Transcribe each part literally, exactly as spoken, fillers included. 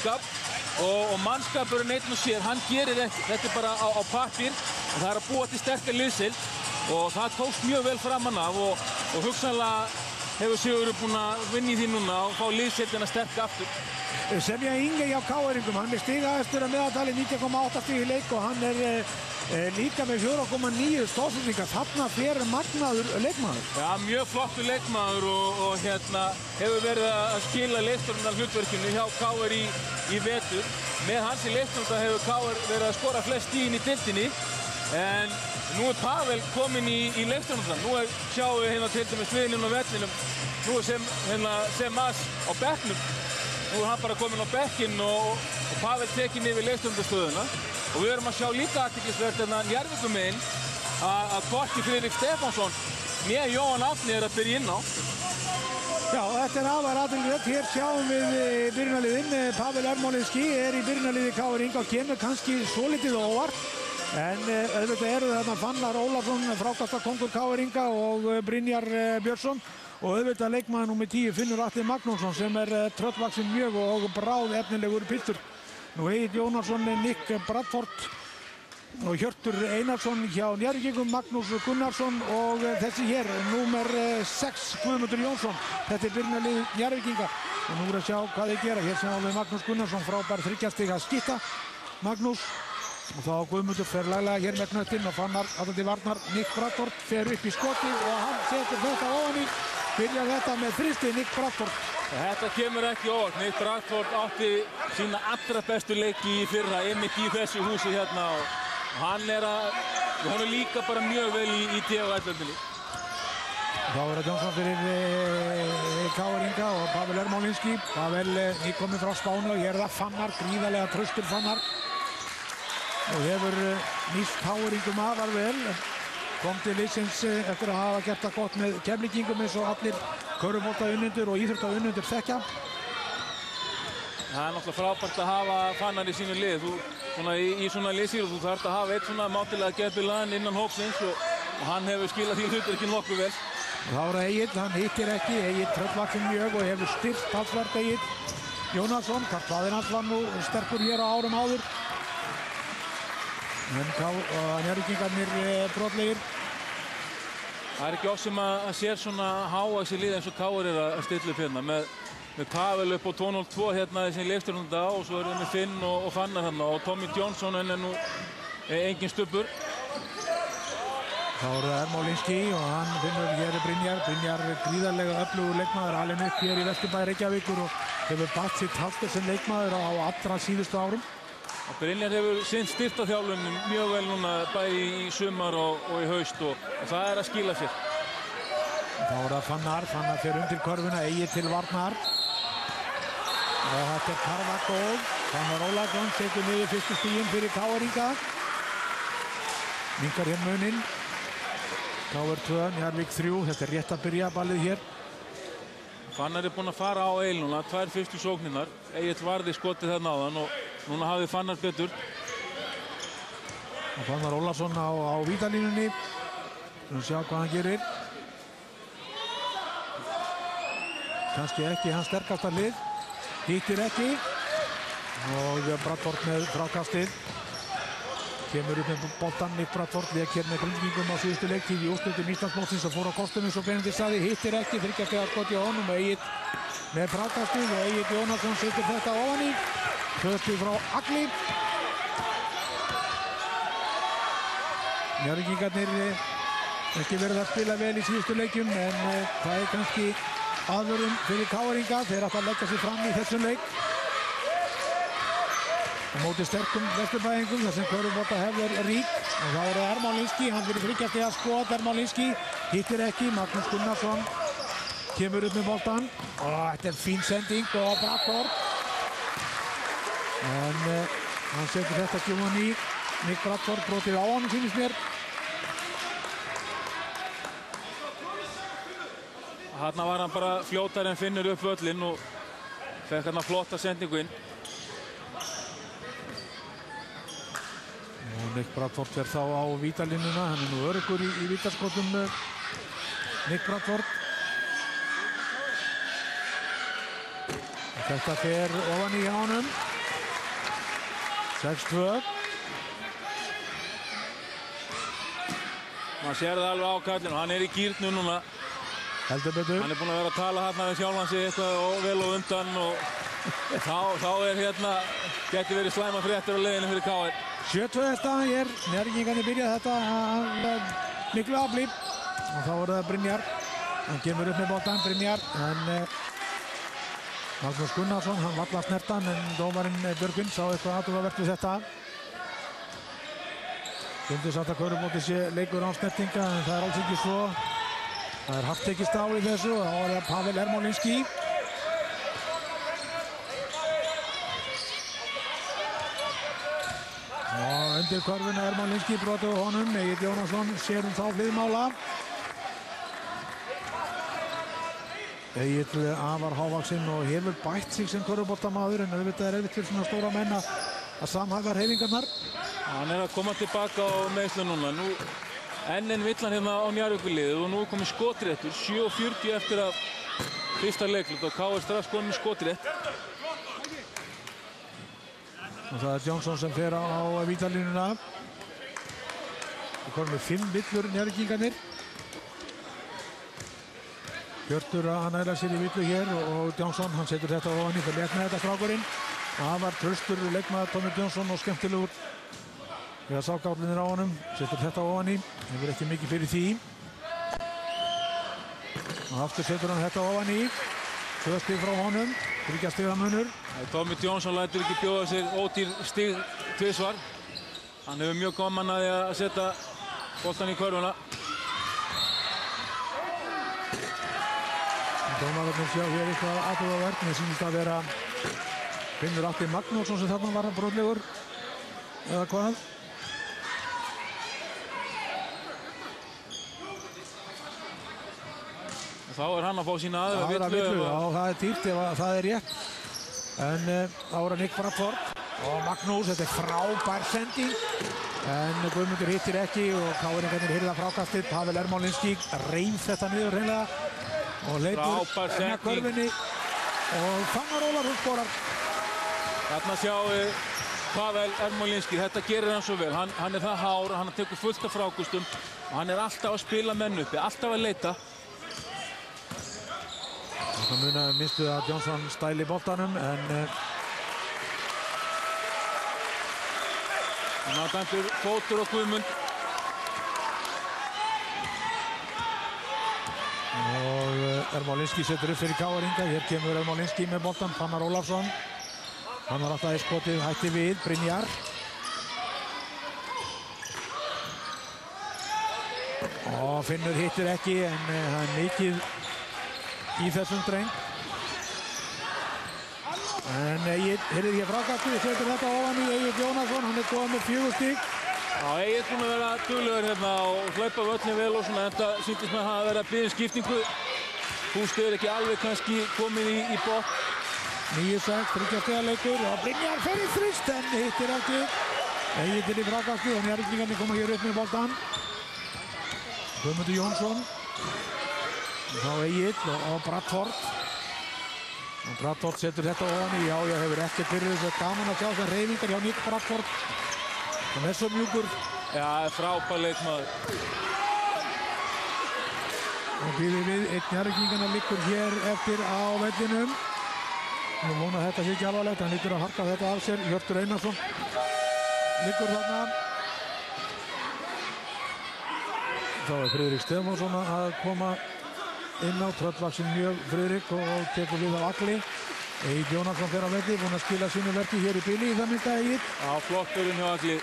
mannskap og, og mannskapurinn einn og sér, hann gerir ekki, þetta er bara á, á pappír, en það er að búa til sterkar liðsheild og það tókst mjög vel framan af og, og hugsanlega hefur Sigurður búinn að vinna í því núna og fá liðsheildina sterk aftur. Semja Inge hjá Káeringum, hann er stigaðastur að meðaltali nítján komma átta stig í leik og hann er e, e, líka með fjóra komma níu stóðsendingar. Þarna fer magnaður leikmaður. Já, mjög flottur leikmaður og, og hérna hefur verið að skila leikstjórnar hlutverkinu hjá K R í, í vetur. Með hans í leikstjórnar hefur K R verið að skora flest stigin í deildinni en nú er Pavel kominn í, í leikstjórnar. Nú er, sjáum við hérna til dæmis liðinu á vellinum. Nú er sem, hérna, Semas á bekknum. Nú er hann bara kominn á bekkinn og, og Pavel tekinn yfir leikstjórnarstöðuna og við erum að sjá líka athyglisvert hérna Njarðvíkum megin að hvorki Friðrik Stefánsson né Jóhann Árni er að byrja inn á. Já, þetta er afar athyglisvert. Hér sjáum við byrjunarliðin. Pavel Ermolinski er í byrjunarliði K R og kemur kannski svolítið óvart. En auðvitað eru þarna Fannar Ólafsson, frákastakongur K R og Brynjar Björnsson. Og auðvitað leikmaður númer tíu Finnur Atli Magnússon sem er uh, tröllvaxinn mjög og, og bráð efnilegur piltur. Nú Egill Jónasson, Nick Bradford og Hjörtur Einarsson hjá Njarðvíkingum, Magnús Gunnarsson og uh, þessi hér, númer uh, sex Guðmundur Jónsson. Þetta er byrjunarlið Njarðvíkinga og nú er að sjá hvað þeir gera. Hér sjáum við Magnús Gunnarsson, frábær þriggja stiga skítta. Magnús og þá Guðmundur fer laglega hér með knöttinn og Fannar alltaf til varnar. Nick Bradford fer upp í skotið og hann setur þetta ofan í. Byrjar þetta með þristi Nick Bradford. Þetta kemur ekki óvart. Nick Bradford átti sína allra bestu leiki í fyrra, einmitt í þessu húsi hérna og hann er að, hann er líka bara mjög vel í, í T V S-löndinni. Þá er það Jónsson fyrir e, K R og Pavel Ermolinski. Pavel er komið frá Spáni og hér er það Fannar, gríðarlega traustur Fannar. Og hefur e, nýst K R afar vel. Kom til liðsins eftir að hafa gert það gott með Keflvíkingum eins og allir körfuboltaunnendur og íþróttaunnendur þekkja. Það er náttúrulega frábært að hafa Fannar í sínu lið. Þú, svona, í, í svona liðsýru þú þarft að hafa eitt svona mátilega geðbilaðan innan hópsins og, og hann hefur skilað því hlutverkinn nokkuð vel. Og þá er Egill, hann hittir ekki. Egill tröllvaxinn mjög og hefur styrkt talsvert Egill Jónasson. Faðir hans var nú sterkur hér á árum áður. En Njarðvíkingarnir brotlegir. Það er ekki oft sem að, að sér svona hávaxið lið eins og K R er að stilla upp hérna með, með Pavel upp á tvö núll tvö hérna þessi leikstjórnanda og svo er það með Finn og, og Fannar hérna og Tommy Johnson en er nú engin stubbur. Þá er það Ermolinski og hann finnur hér Brynjar. Brynjar gríðarlega öflugur leikmaður, alveg upp hér í Vesturbæ Reykjavíkur og hefur bætt sitt haltur sem leikmaður á allra síðustu árum. Brynjar hefur sinnt styrktarþjálfunum mjög vel núna bæði í sumar og, og í haust og, og það er að skila sér. Þá er það Fannar, Fannar fer undir körfuna, Egill til varnar. Og þetta er Karvakov. Fannar Ólafsson setur niður fyrstu stiginn fyrir K R-inga. Minkar hér muninn. K R tvö, Njarðvík þrjú, þetta er rétt að byrja ballið hér. Fannar er búinn að fara á eil núna, tvær fyrstu sóknirnar. Egill varði skotið þarna áðan og núna hafði Fannar betur. Og Fannar Ólafsson á, á vítalínunni. Við sjá hvað hann gerir. Kannski ekki hans sterkasta lið. Hittir ekki. Og Bradford með frákastið. Kemur upp með boltan Nick Bradford. Lék hér með Grindvíkingum á síðustu leiktíð í úrslitum Íslandsmótsins og fór á kostum eins og Benedikt sagði. Hittir ekki, þriggja stiga skot hjá honum og Egill með frákastið og Egill Jónasson setur þetta ofan í. Tvösti frá Agli. Njarðvíkingarnir ekki verið að spila vel í síðustu leikjum en uh, það er kannski aðvörun fyrir K R-inga. Þeir ætla að leggja sig fram í þessum leik. Á móti sterkum Vesturbæingum þar sem körfubolta hefur rík. Og þá er það Ermolinski, hann fyrir þriggja stiga skot. Ermolinski hittir ekki. Magnús Gunnarsson kemur upp með boltan. Og þetta er fín sending og Bradford. En uh, hann setur þetta kjúman í. Nick Bradford brotið á hann, finnst mér. Þarna var hann bara fljótar en Finnur upp völlinn og fekk hann flotta sendingu inn. Og Nick Bradford fer þá á vítalínuna. Hann er nú öruggur í, í vítaskotum. Nick Bradford. Þetta fer ofan í hjá honum. sex tvö. Man sér það alveg á kallinu, hann er í gírnu núna. Heldur betur. Hann er búinn að vera að tala hérna við sjálfan sig eitthvað og vel og undan og þá, þá er hérna, geti verið slæma fréttir á leiðinu fyrir K R. sjö tvö er staðan hér, Njarðvíkingarnir byrja þetta af miklu afli og þá er það Brynjar. Hann kemur upp með boltan, Brynjar, en eh, Magnús Gunnarsson, hann valla snertan en dómarinn Björgvin sá eitthvað athugavert við þetta. Fundu satt að körfubólti sé leikur án snertinga en það er alls ekki svo. Það er haft tekist á í þessu og þá er það Pavel Ermolinski. Og undir körfuna Ermolinski brotið á honum. Egill Jónasson sér um þá hliðmála. Egill afar hávaxinn og hefur bætt sig sem körfuboltamaður en auðvitað er erfitt fyrir svona stóra menn að samhæfa hreyfingarnar. Hann er að koma tilbaka á meiðslu núna. Nú enn en villan hérna á Njarðvíkurliðið og nú er komið skotréttur. sjö fjörutíu eftir að fyrsta leiklut og K R strax komið með skotrétt. Og það er Johnson sem fer á vítalínuna. Það komið með fimm villur Njarðvíkingarnir. Hjörtur að næla sér í villu hér og Johnson, hann setur þetta ofan í fyrir létt með þetta strákurinn. Það var traustur leikmaður Tommy Johnson og skemmtilegur við að sá gállinir á honum, setur þetta ofan í, hefur ekki mikið fyrir því. Og aftur setur hann þetta ofan í, tvö stig frá honum, þriggja stiga munur. Tommy Johnson lætur ekki bjóða sig ódýr stig tvisvar. Hann hefur mjög gaman að því að setja boltan í körfuna. Dómararnir sjá hér eitthvað athugavert, mér sýnist að vera Finnur Atli Magnússon sem þarna var brotlegur, eða hvað? Þá er hann að fá sína aðra villu. Aðra villu, já, það er dýrt ef það er rétt. En uh, þá er hann Nick Bradford og Magnús, þetta er frábær sending. En Guðmundur hittir ekki og Káringarnir hirða frákastið. Pavel Ermolinski reif þetta niður hreinlega og leikur enna körfunni og Fannar Ólafsson skorar. Þarna sjáum við Pavel Ermolinski, þetta gerir hann svo vel. Hann, hann er það hár, hann tekur fullt af frákustum og hann er alltaf að spila menn uppi, alltaf að leita. Það munaði minnstu að Johnson stæli boltanum en uh, hann á dæmtur fótur og Guðmund. Og uh, Ermolinski setur upp fyrir Káringa. Hér kemur Ermolinski með boltan, Fannar Ólafsson. Hann var alltaf í skotið, hætti við, Brynjar. Og Finnur hittir ekki en uh, það er mikið í þessum dreng. En Egill hirðir hér frákastið, setur þetta ofan í Egill Jónasson, hann er góð með fjögur stig. Já, Egill er búinn að vera duglegur hérna og hlaupa völlin vel og svona, þetta sýndist með að hafa verið að biðja um skiptingu. Hústið er ekki alveg kannski komið í, í botn. níu sex, þriggja stiga leikur og Brynjar fer í þrist en hittir ekki. Egill er í frákastið og Njarðvíkingarnir koma hér upp með boltan. Guðmundur Jónsson. Þá Egill og, og Bradford. Og Bradford setur þetta ofan í, já, ég hefur ekkert fyrir þessu gaman að sjá þessar reyfingar hjá Nick Bradford. Hann er svo mjúkur. Já, frábær leikmaður. Og býðir við, einn Njarðvíkinganna liggur hér eftir á vellinum. Nú vona að þetta sé ekki alvarlegt, hann liggur að harka þetta af sér. Hjörtur Einarsson liggur þarna. Þá er Friðrik Stefánsson að koma inn á, tröllvaxinn mjög Friðrik og tekur við á Agli. Egill Jónasson fer á velli, búinn að skila sínu verki hér í bili í það mynda Egill. Já, flott byrjun hjá Agli.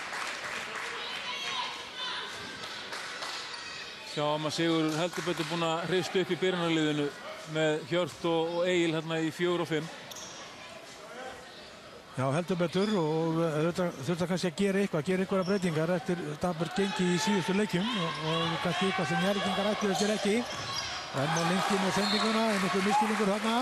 Sjáum að Sigur heldur betur búinn að hrista upp í byrjunarliðinu með Hjört og, og Egill hérna í fjögur og fimm. Já, heldur betur og þetta þurfti kannski að gera eitthvað, gera eitthvað breytingar eftir dapurt gengi í síðustu leikjum og, og kannski eitthvað sem Njarðvíkingar ætluðu sér ekki. Ermolinski með sendinguna, en einhver misskilningur þarna.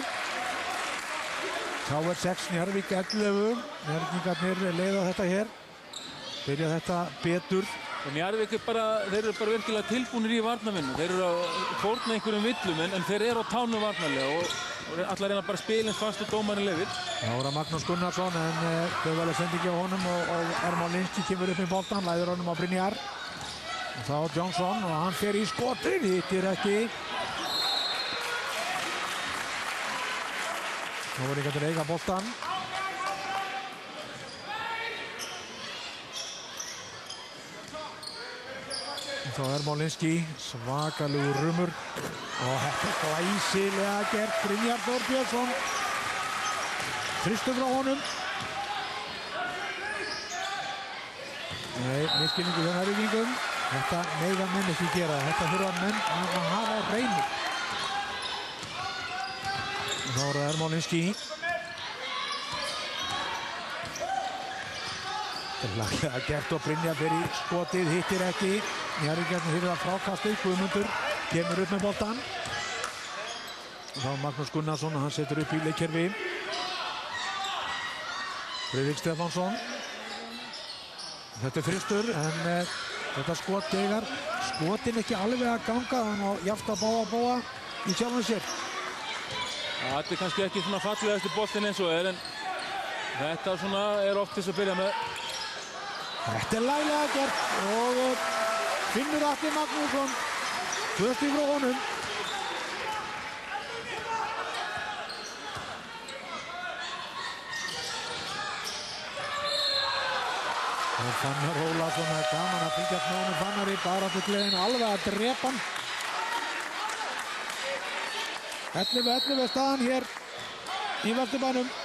K R sex, Njarðvík ellefu. Njarðvíkingarnir leiða þetta hér. Byrja þetta betur. Og Njarðvík er bara, þeir eru bara virkilega tilbúnir í varnarvinnu. Þeir eru að fórna einhverjum villum en, en þeir eru á tánum varnarlega og og allar reyna bara að spila eins fast og dómarinn leyfir. Það voru Magnús Gunnarsson en þau uh, vel að senda ekki á honum og, og Ermar Linski kemur upp í boltan, læður honum á Brynjar. Og þá Johnson og hann fer í skotið, hittir ekki. Þá voru ekki að eiga boltan. Þá er Molinski, svakalugur rumur og þetta er glæsilega gert, Brynjar Þór Björnsson þristur frá honum. Nei, misskilningu hjá Njarðvíkingum, þetta mega menn ekki gera, þetta þurfa menn að hafa á hreinu. Þá er það Molinski. Laglega gert og Brynjar fyrir í skotið, hittir ekki. Njarðvíkingarnir fyrir að frákastið, Guðmundur kemur upp með boltan. Og þá Magnús Gunnarsson, hann setur upp í leikkerfi. Friðrik Stefánsson. Þetta er þristur, en uh, þetta skot degar. Skotin ekki alveg að ganga, hann og jaft að báa báa í sjálfum sér. Þetta er kannski ekki svona fallegasti boltinn eins og er, en þetta svona er oft þess að byrja með. Þetta er laglega gert og uh, Finnur Atli Magnússon, tvö stig frá honum. Og Fannar Ólafsson, það er gaman að fylgjast með honum Fannari, bara til gleðinu alveg að drepa hann. ellefu ellefu staðan hér í Vesturbænum.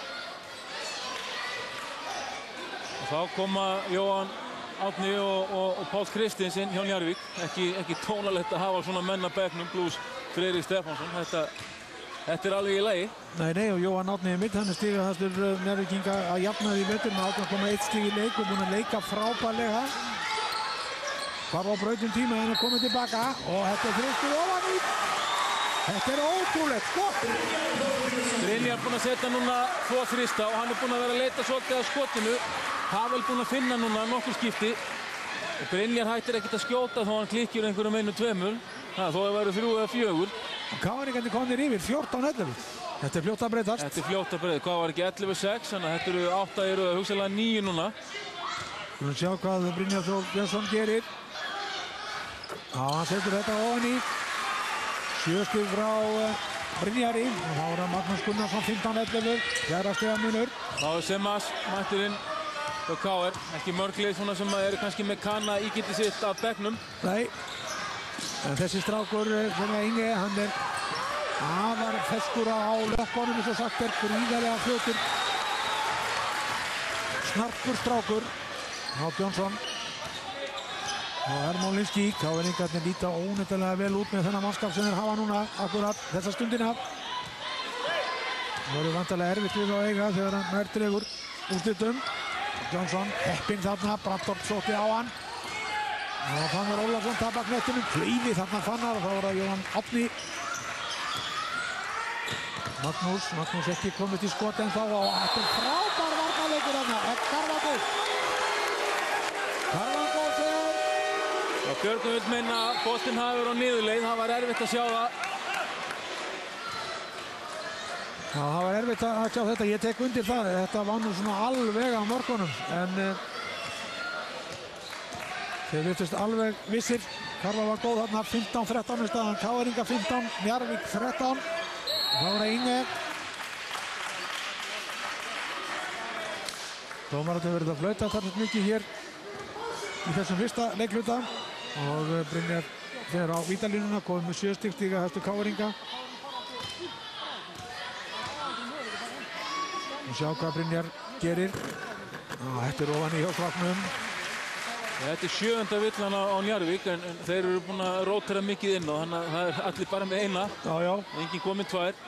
Þá koma Jóhann Árni og, og, og Páll Kristinsson hjá Njarðvík. Ekki, ekki tónalegt að hafa svona menn að bekknum plus Friðrik Stefánsson. Þetta, þetta er alveg í lagi. Nei, nei, og Jóhann Árni er mitt, hann er stigahæstur Njarðvíkinga að jafna því vetur með átján komma eitt stig í leik og búinn að leika frábærlega. Hvarf á brautum tíma, hann er komið tilbaka og þetta er þristur ofan í. Þetta er ótrúlegt, sko! Brynjar er búinn að setja núna tvo þrista og hann er búinn að vera að leita svolítið að skotinu. Pavel búinn að finna núna nokkur skipti. Og Brynjar hættir ekkert að skjóta þó hann klikkir einhverjum einu tveimur. Það þó að vera þrjú eða fjögur. Káringarnir komnir yfir, fjórtán ellefu. Þetta er fljótt að breytast. Þetta er fljótt að breytast. Hvað var ekki ellefu sex, þannig að þetta eru átta í röð, hugsanlega níu núna. Við skulum sjá hvað Brynjar Þór Björnsson gerir. Já, hann setur þetta ofan í. Sjö stig frá uh, Brynjari. Og þá er það Magnús Gunnarsson, fimmtán ellefu. Fjara stiga munur. Þá er Semas mætturinn hjá K R. Ekki mörglið svona sem eru kannski með kanna ígildi sitt af bekknum. Nei. En þessi strákur sem er Inge, hann er afar feskur á lökkunum eins og sagt er, gríðarlega fljótur. Snarpur strákur. Á Björnsson. Og Ermar Linski, Káringarnir líta óneitanlega vel út með þennan mannskap sem þeir hafa núna akkurat þessa stundina. Það voru vantarlega erfitt við að eiga þegar hann nær dregur úrslitum. Johnson, heppinn þarna, Brantorp sótti á hann. Og Fannar Ólafsson tapar knettinum, klífi þarna Fannar og þá voru það Jóhann Árni. Magnús, Magnús ekki komið til skot en þá og þetta er frábær varnarleikur þarna, Karvakó. Karvakó segir. Og Björgvin vill meina að boltinn hafi verið á niðurleið, það var erfitt að sjá það. Já, það var erfitt að sjá þetta, ég tek undir það, þetta var nú svona alveg á mörkunum, en uh, þeir virtust alveg vissir. Karva var góð þarna, fimmtán þrettán í staðan, Káringa fimmtán, Njarðvík þrettán, þá var það Inge. Dómararnir verið að flauta þarna mikið hér í þessum fyrsta leikluta og uh, Brynjar fer á vítalínuna, komið með sjö stig stiga hæstu Káringa. Og sjá hvað Brynjar gerir. Á, þetta er ofan í hjá Kvarknum. Þetta er sjöunda villan á, á Njarðvík en, en þeir eru búin að rótera mikið inn og þannig að það er allir bara með eina. Já, já. Engin komið tvær.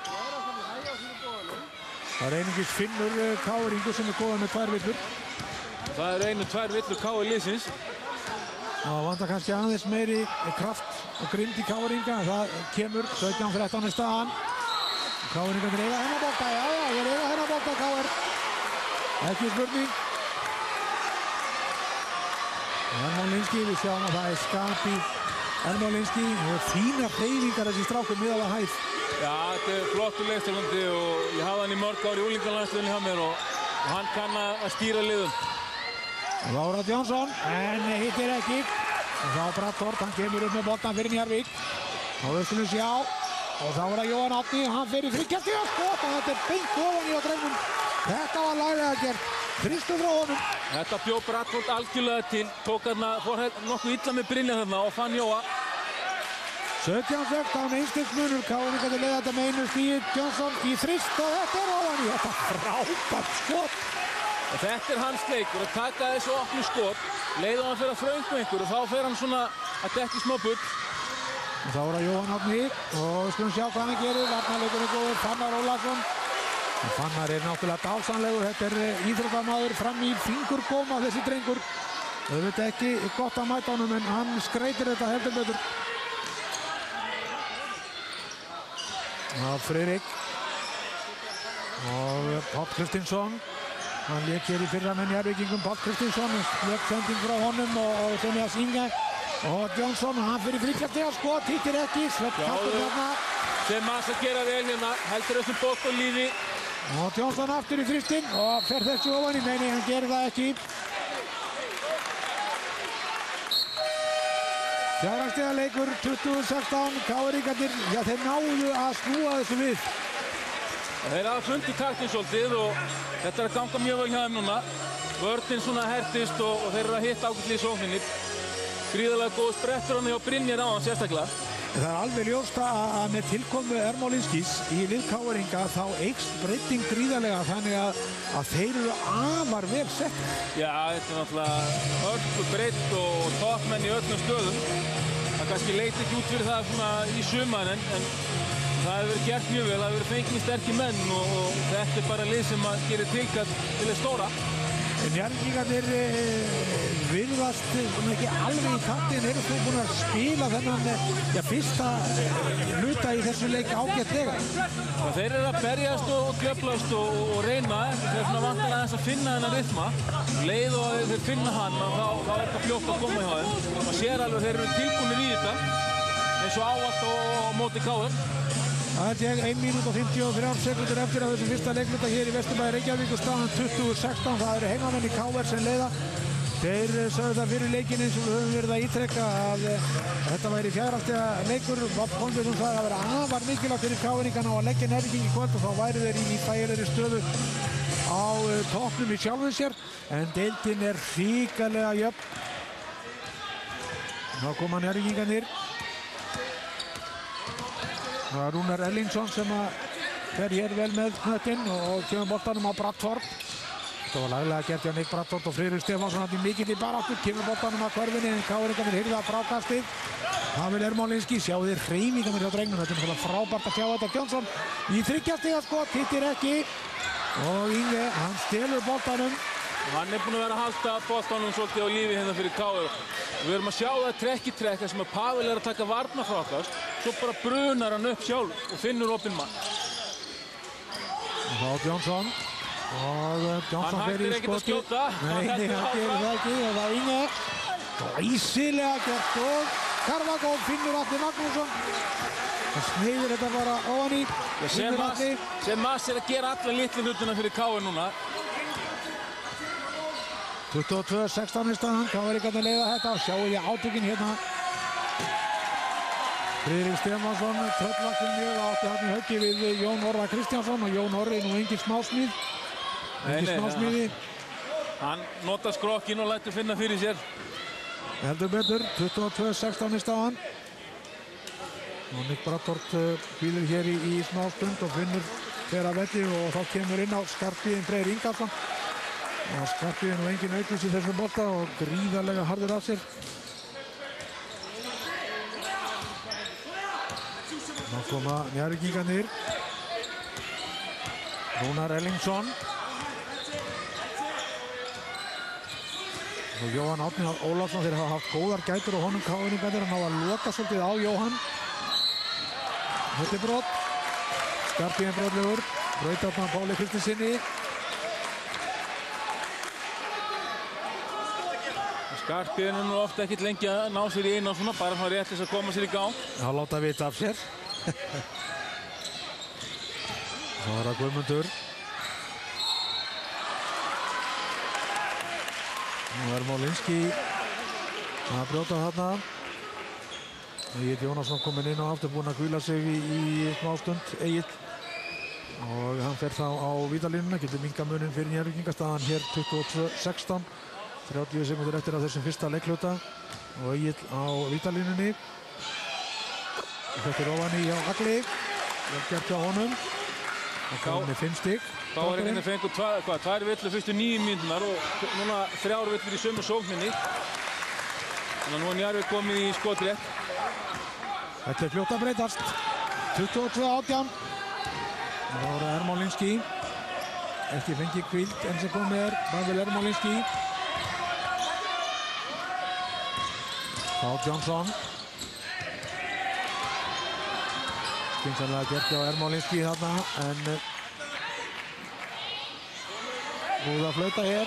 Það er einungis Finnur Káringur sem er góðan með tvær villur. Það er einu tvær villur K R liðsins. Það vantar kannski aðeins meiri kraft og grind í Káringa. Það kemur sautján þrettán í staðan. Káringarnir eiga hennar bolta, já, já, þeir eiga hennar bolta K R. Ekki spurning. Ermar Linski, við sjáum að það er skap í Ermar Linski. Það er fína hreyfingar þessi strákur miðað að hæð. Já, þetta er flottur leikstjórnandi og ég hafði hann í mörg ár í unglingalandsliðinu hjá mér og, og hann kann að stýra liðum. Lára Jónsson, en hittir ekki. Og þá Bratthorp, hann kemur upp með boltan fyrir Njarðvík. Þá við skulum sjá. Og þá er það Jóhann Árni, hann fer í þriggja skot og þetta er beint ofan í á drengnum. Þetta var laglega gert. Þrýstu frá honum. Þetta bjó Bratthorp algjörlega til, tók þarna, fór nokkuð illa með Brynja þarna og fann Jóa. sautján sextán einstigs munur, Káringar til leiða þetta með einu stíu, Jónsson í þrýst og þetta er ofan í. Þetta frábært skot. Og þetta er hans leikur að taka þessu opnu skot, leiða hann fyrir að þröngu einhver og þá fer hann svona að dekka smá bull. Og þá er það Jóhann Árni og við skulum sjá hvað hann gerir. Varnarleikurinn er góður, Fannar Ólafsson. En Fannar er náttúrulega dásamlegur. Þetta er íþróttamaður fram í fingurgóma þessi drengur. Auðvitað ekki gott að mæta honum en hann skreitir þetta heldur betur. Og Friðrik og Páll Kristinsson. Hann lék hér í fyrra með Njarðvíkingum. Páll Kristinsson lék sending frá honum og sem ég að synga. Og Jónsson, hann fyrir þriggja skot, hittir ekki, Sveinn Kattur þarna. Sem maður að gera vel hérna, heldur þessum bótt og lífi. Og Jónsson aftur í þrýstinn og fer þessu ofan í, meini hann gerir það ekki. Fjögurra stiga leikur, tuttugu sextán, Káringarnir, já þeir náðu að snúa þessu við. Þeir hafa fundið taktinn svolítið og þetta er að ganga mjög vel hjá þeim núna. Vörnin svona hertist og, og þeir eru að hitta ágætlega í sókninni. Gríðarlega góð sprettur hann hjá Brynjar á hann sérstaklega. Það er alveg ljóst að með tilkomu Ermolinskis í lið Káringa þá eykst breyting gríðarlega þannig að, að þeir eru afar vel sett. Já, þetta er náttúrulega hörku breytt og toppmenn í öllum stöðum. Það kannski leit ekki út fyrir það svona í sumar en, en það hefur verið gert mjög vel, það hefur verið fengið sterkir menn og, og þetta er bara lið sem að gerir tilkall til að stóra. Njarðvíkingarnir virðast ekki alveg í taktinn, eru þau búin að spila þennan ja, fyrsta hluta í þessu leik ágætlega. Þeir eru að berjast og djöflast og, og reyna, þeir svona vantar aðeins að finna þennan rytma. Leið og þeir finna hann, þá, þá er þetta fljótt að koma hjá þeim. Man sér alveg þeir eru tilbúinir í þetta, eins og ávallt á móti K R. Það er ein mínúta og fimmtíu og þrjár sekúndur eftir að þessu fyrsta leikluta hér í Vesturbæ Reykjavík og staðan tuttugu sextán. Það eru heimamenn í K R sem leiða. Þeir sögðu það fyrir leikinn eins og við höfum verið að ítrekka að þetta væri fjögurra stiga leikur. Bob Kolbjörnsson sagði að vera afar mikilvægt fyrir Káringana og að leggja Njarðvíking í kvöld og þá væri þeir í þægilegri stöðu á toppnum í sjálfum sér. En deildin er hrikalega jöfn. Þá koma Njarðvíkingarnir. Það er Rúnar Erlingsson sem fer hér vel með hnöttinn og kemur boltanum á Bratthorp. Það var laglega gert hjá Nick Bratthorp og Friðrik Stefánsson hann í mikill í baráttu, kemur boltanum að hverfinni en Káringarnir hirða frákastið. Pavel Ermolinski, sjáu þér hreyfingarnir hjá drengnum, þetta er náttúrulega frábært að sjá þetta. Jónsson í þriggja stiga skot, hittir ekki og Inge, hann stelur boltanum. Hann er búinn að vera að halda boltanum svolítið á lífi hérna fyrir K R. Við erum að sjá það trekk í trekk þar sem að Pavel er að taka varnarfrákast, svo bara brunar hann upp sjálf og finnur opinn mann. Og þá Jónsson og Jónsson fer í skoti. Hann hættir ekkert að skjóta. Nei, nei, hann gerir það ekki og það er Inge. Glæsilega gert og Karvagól finnur Atli Magnússon. Það sneiðir þetta bara ofan í. Sem Mass er að gera alla litlu hlutina fyrir K R núna. tuttugu og tvö sextán í staðan, Káringarnir leiða þetta og sjáu ég átökin hérna. Friðrik Stefánsson, tröllvaxinn mjög, átti hann í höggi við Jón Orra Kristjánsson og Jón Orri nú engin smásmíð. Engin smásmíði. Hann notar skrokkinn og lætur finna fyrir sér. Heldur betur, tuttugu og tvö sextán í staðan. Og Nick Bratthorp hvílir hér í, í smástund og finnur þeirra velli og þá kemur inn á Skarphéðinn Freyr Ingarsson. Og Skarphéðinn nú engin aukvís í þessum bolta og gríðarlega harður af sér. Þá koma Njarðvíkingarnir. Rúnar Erlingsson. Og Jóhann Árni Ólafsson, þeir hafa haft góðar gætur og honum Káringarnir að ná að loka svolítið á Jóhann. Þetta er brot. Skarphéðinn brotlegur. Brautarna Páli Kristinsinni. Skarphéðinn er nú ofta ekkert lengi að ná sér í einu og svona, bara svona rétt þess að koma sér í gang. Það láta vita af sér. Þá er það Guðmundur. Nú er Molinski að brjóta þarna. Egill Jónasson kominn inn og aftur búinn að hvíla sig í, í smástund, Egill. Og hann fer þá á vítalínuna, getur minnka muninn fyrir Njarðvíkinga, staðan hér tuttugu og tvö sextán. þrjátíu sekúndur eftir að þessum fyrsta leikluta. Og Egill á vítalínunni. Þetta er ofan í hjá Agli. Vel gert hjá honum. Og Kári með fimm stig. Káringarnir fengu tvær, hvað, tvær villur fyrstu nýju mínúturnar og núna þrjár villur í sömu sókninni. Þannig að nú er Njarðvík komið í skotrétt. Þetta er fljótt að breytast. tuttugu og tvö átján. Það voru Ermolinski. Ekki fengið hvíld enn sem komið er. Pavel Ermolinski. Pál Jónsson. Skynsamlega gert hjá Ermolinski þarna, en búið að flauta hér.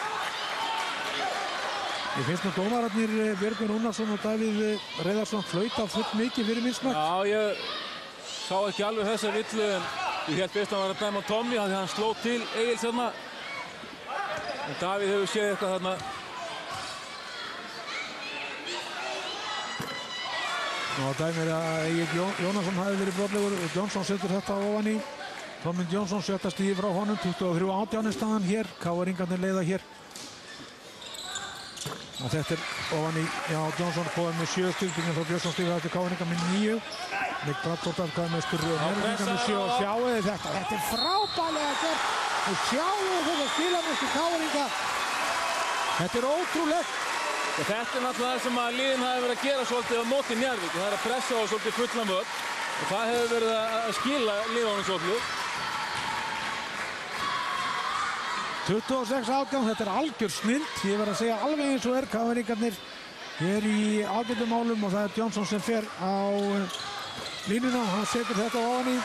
Ég finnst nú dómararnir Björgvin Rúnarsson og Davíð Reiðarsson flauta fullt mikið fyrir minn smekk. Já, ég sá ekki alveg þessa villu, en ég held fyrst að hann var að dæma Tommy, þannig að hann sló til Egil þarna. En Davíð hefur séð eitthvað þarna. Nú á dæmir að Egil Jó, Jónasson hafi verið brotlegur. Jónsson setur þetta ofan í. Tommy Jónsson sjötta stíði frá honum. tuttugu og þrjú átján er staðan hér. K R-ingarnir leiða hér. Og þetta er ofan í, já, Jónsson komið með sjö stíð. Byggðin frá Björnsson stíði þetta K R-ingar með níu. Nick Bradford komið með styrru og Njarðvíkingar með sjö. Og sjáu þetta. Þetta er frábælega gert. Og sjáu þetta spilamestur K R-ingar. Þetta er ótrúlegt. Og þetta er náttúrulega það sem að liðin hafi verið að gera svolítið á móti Njarðvík. Það er að pressa á svolítið fullan völl. Og það hefur verið að skila liðunum svolítið. tuttugu og sex átján, þetta er algjör snild. Ég verð að segja alveg eins og er K R-ingarnir hér í ágætum málum og það er Jónsson sem fer á línuna. Hann setur þetta ofan í.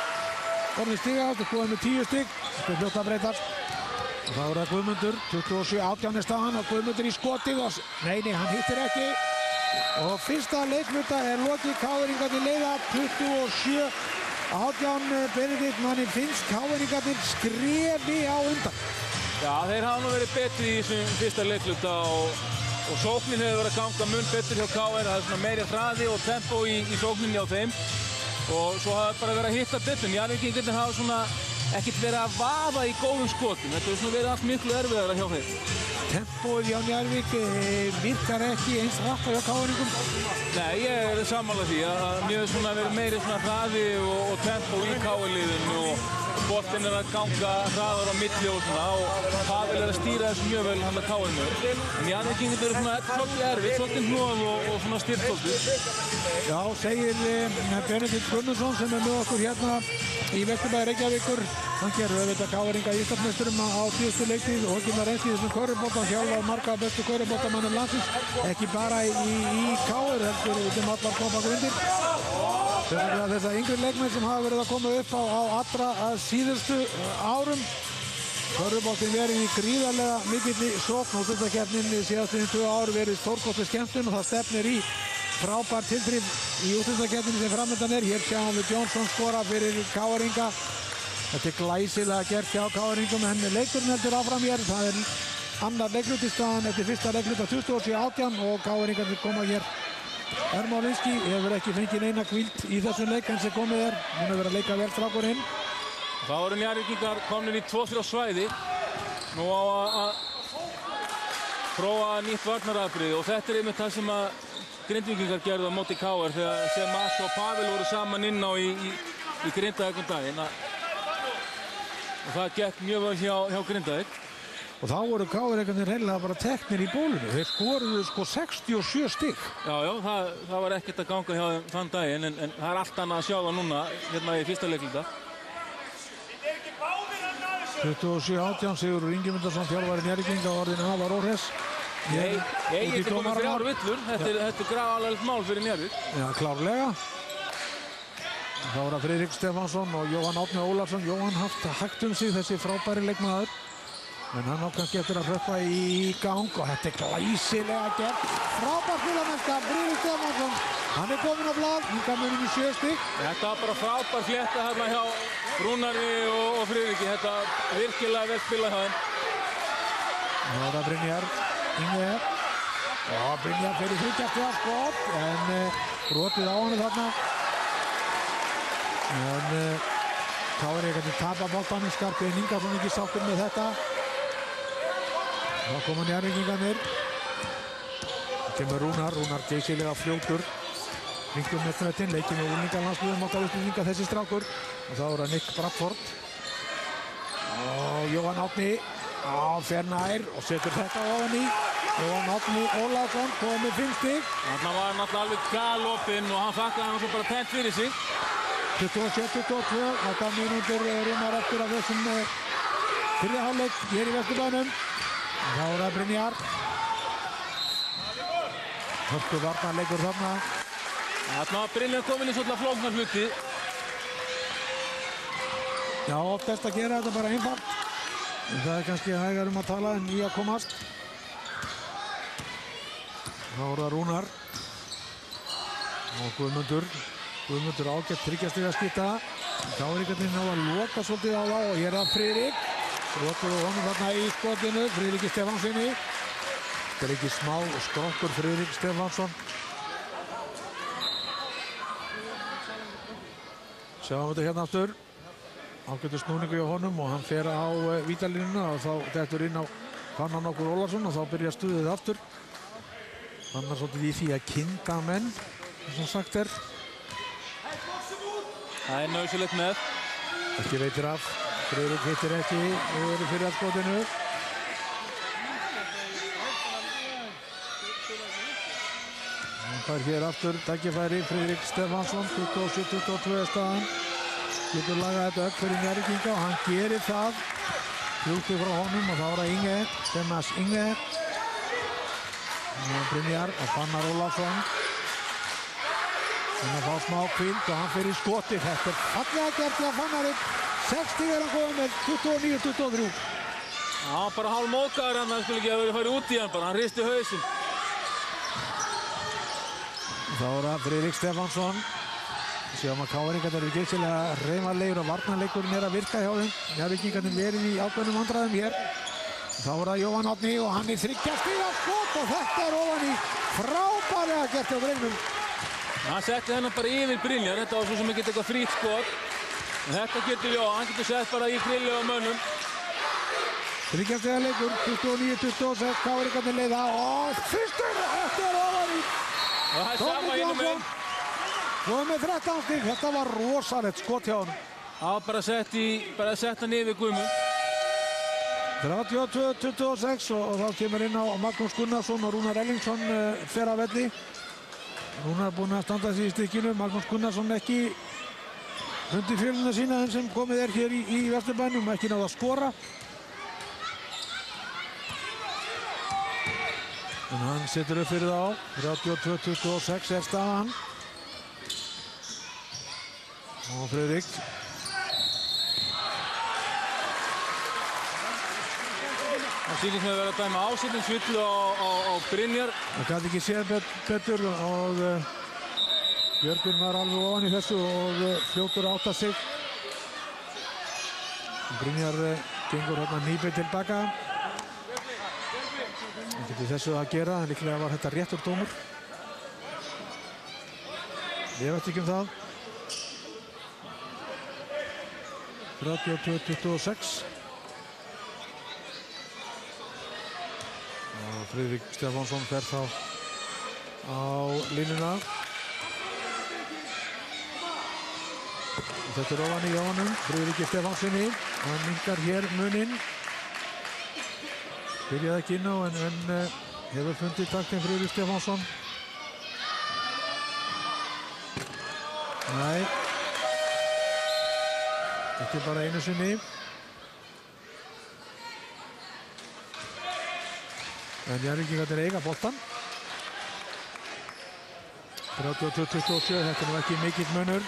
Orðin stiga átt, það er með tíu stig. Þetta er fljótt að breytast. Og þá er það Guðmundur, tuttugu og sjö átján er staðan og Guðmundur í skotið og... Nei, nei, hann hittir ekki. Og fyrsta leikluta er lokið. K R-ingarnir leiða tuttugu og sjö átján. Benedikt, manni finnst K R-ingarnir skrefi á undan. Já, þeir hafa nú verið betri í þessum fyrsta leikluta og, og sóknin hefur verið að ganga mun betur hjá K R. Það er svona meiri hraði og tempo í, í sókninni á þeim. Og svo hafa bara verið að hitta betur. Njarðvíkingarnir hafa svona ekkert verið að vaða í góðum skotum. Þetta er svona verið allt miklu erfiðara hjá þeim. Tempoið hjá Njarðvík virkar ekki eins hratt hjá K R-ingum. Nei, ég er sammála því að mjög svona verið meiri svona hraði og, og tempo í K R-liðinu og boltinn er að ganga hraðar á milli og svona og Pavel er að stýra þessu mjög vel hann að K R-inu. En Njarðvíkingarnir eru svona svolítið erfið, svolítið hnoð og, og svona styrt svolítið. Já, segir eh, Benedikt Guðmundsson sem er með okkur hérna í Vesturbæ Reykjavíkur. Hann gerur auðvitað K R-inga Íslandsmeisturum á síðustu leiktíð og ekki með reynslu í þessum körfubolta, þjálfað marga bestu körfuboltamönnum landsins, ekki bara í, í K R, heldur út um allar toppgrundir. Sérstaklega þessar yngri leikmenn sem hafa verið að koma upp á, á allra síðustu árum. Körfuboltinn verið í gríðarlega mikill sókn og úrslitakeppnin síðastliðin tvö ár verið stórkostleg skemmtun og það stefnir í frábær tilþrif í úrslitakeppninni sem framöndan er. Hér sjáum við Jónsson skora fyrir K R-inga. Þetta er glæsilega gert hjá K R-ingum en leikurinn heldur áfram hér. Það er annar leiklut í staðan eftir fyrsta leikluta tuttugu og sjö átján og K R-ingarnir koma hér. Ermolinski hefur ekki fengið neina hvíld í þessum leik eins og komið er. Hún hefur verið að leika vel strákurinn. Þá eru Njarðvíkingar komnir í tvö þrjú svæði. Nú á að prófa nýtt varnaraðbrigði og þetta er einmitt það sem að Grindvíkingar gerðu á móti K R þegar sem Mas og Pavel voru saman inn á í, í, í Grindavík um daginn. Og það gekk mjög vel hjá, hjá Grindavík. Og þá voru K R-ingarnir heila bara teknir í bólunu. Þeir skoruðu sko sextíu og sjö stig. Já, já, það, það var ekkert að ganga hjá þeim þann daginn en, en það er allt annað að sjá það núna hérna í fyrsta leikluta. tuttugu og sjö átján, Sigurður Ingimundarson, þjálfari Njarðvíkinga, orðinu afar óhress. Nei, Egill er komið þrjár villur. Þetta er, þetta er grafalegt mál fyrir Njarðvík. Já, klárlega. Þá er það Friðrik Stefánsson og Jóhann Árni Ólafsson. Jóhann haft hægt um sig þessi frábæri leikmaður. En hann á kannski eftir að hrökkva í gang og þetta er glæsilega gert. Frábær spilamennska, Friðrik Stefánsson. Hann er komin á blað, hingað munum í sjö stig. Þetta var bara frábær flétta hérna hjá Rúnari og, og Friðriki. Þetta virkilega vel spilað hjá þeim. Nú er það Brynjar Inge. Og Brynjar fyrir þryggjast að skot, en uh, brotið á hann þarna. En uh, þá er ég kannski tapa boltanum, Skarphéðinn Ingason ekki sáttur með þetta. Þá koma Njarðvíkingarnir. Það kemur Rúnar, Rúnar geysilega fljótur. Hringum með þröttin, leikir með úrlingarlandsliðum okkar Íslendinga þessi strákur. Og þá er það Nick Bradford. Og Jóhann Árni á fer nær og setur þetta ofan í. Jóhann Árni Ólafsson komið með fimm stig. Þarna var hann alltaf alveg galopinn og hann fakkaði hann svo bara pent fyrir sig. tuttugu og sjö tuttugu og tvö, þetta mínútur Rúnar eftir af þessum fyrri hálfleik hér í Vesturbænum. Þá er það Brynjar. Hörku varnarleikur þarna. Þarna var Brynjar komin í svolítið flóknar hluti. Já, oft best að gera þetta bara einfalt. En það er kannski hægar um að tala en í að komast. Þá er það Rúnar. Og Guðmundur. Guðmundur ágætt þriggja stiga skita. Þá er einhvern veginn á að loka svolítið á það og hér er það Friðrik. Rotur og honum þarna í skotinu, Friðriki Stefánssoni. Þetta er ekki smá skrokkur Friðrik Stefánsson. Sjáum þetta hérna aftur. Ágættur snúningu hjá honum og hann fer á uh, vítalínuna og þá dettur inn á Fannar Nokkur Ólafsson og þá byrjar stuðið aftur. Fannar svolítið í því að kynda menn, sem sagt er. Það er nauðsynlegt með. Ekki veitir af. Friðrik hittir ekki yfir fyrir að skotinu. Hann fær hér aftur tækifæri Friðrik Stefánsson, tuttugu og sjö tuttugu og tvö staðan. Getur lagað þetta upp fyrir Njarðvíkinga og hann gerir það. Hjúti frá honum og þá er það Inge, Stemas Inge. Brynjar og Fannar Ólafsson. Hann fá smá kvild og hann fyrir skoti. Þetta er fallega gert til að Fannarinn. sex stig er hann komið með tuttugu og níu tuttugu og þrjú. Já, bara hálf mókaður hann, hann skulle ekki hafa verið að fara út í hann bara, hann hristi hausinn. Þá er það Friðrik Stefánsson. Sjáum að káringarnir eru geysilega reymarlegir og varnarleikurinn er að virka hjá þeim. Njarðvíkingarnir verið í ákveðnum vandræðum hér. Þá er það Jóhann Árni og hann í þriggja stiga skot og þetta er ofan í frábærlega gert á Brynjum. Hann setti hennar bara yfir Brynjar, þetta var svo sem ekki eitthvað frýtt skot. En þetta getur, já, hann getur sett bara í grilli á mönnum. Þriggja stiga leikur, tuttugu og níu tuttugu og sex, káringarnir leiða og fyrstur, þetta er ofan í. Og það er sama innum einn. Og með þrettán stig, þetta var rosalegt skot hjá hann. Já, bara sett í, bara sett hann yfir Guðmund. þrjátíu og tvö tuttugu og sex og, og þá kemur inn á Magnús Gunnarsson og Rúnar Erlingsson uh, fer af velli. Rúnar er búinn að standa sig í stykkinu, Magnús Gunnarsson ekki undir fjöluna sína þeim sem komið er hér í, í Vesturbænum, ekki náða að skora. En hann setur upp fyrir þá, þrjátíu og tvö tuttugu og sex er staðan. Og Friðrik. Það sýnist með að vera að dæma ásettingsvillu á, á, á Brynjar. Það gæti ekki séð bet, betur og uh, Björgvin var alveg ofan í þessu og uh, fljótur að átta sig. Brynjar uh, gengur hérna nýpið tilbaka. Það getur þessu að gera, en líklega var þetta réttur dómur. Ég veit ekki um það. þrjátíu og tvö tuttugu og sex. Og Friðrik Stefánsson fer þá á línuna. Og þetta er ofan í Jóhanum, Friðriki Stefánssoni. Hann minnkar hér muninn. Byrjaði ekki inn á en, en uh, hefur fundið taktinn Friðrik Stefánsson. Nei. Þetta er bara einu sinni. En Njarðvíkingarnir eiga boltann. þrjátíu og tvö tuttugu og sjö, þetta er nú ekki mikill munur.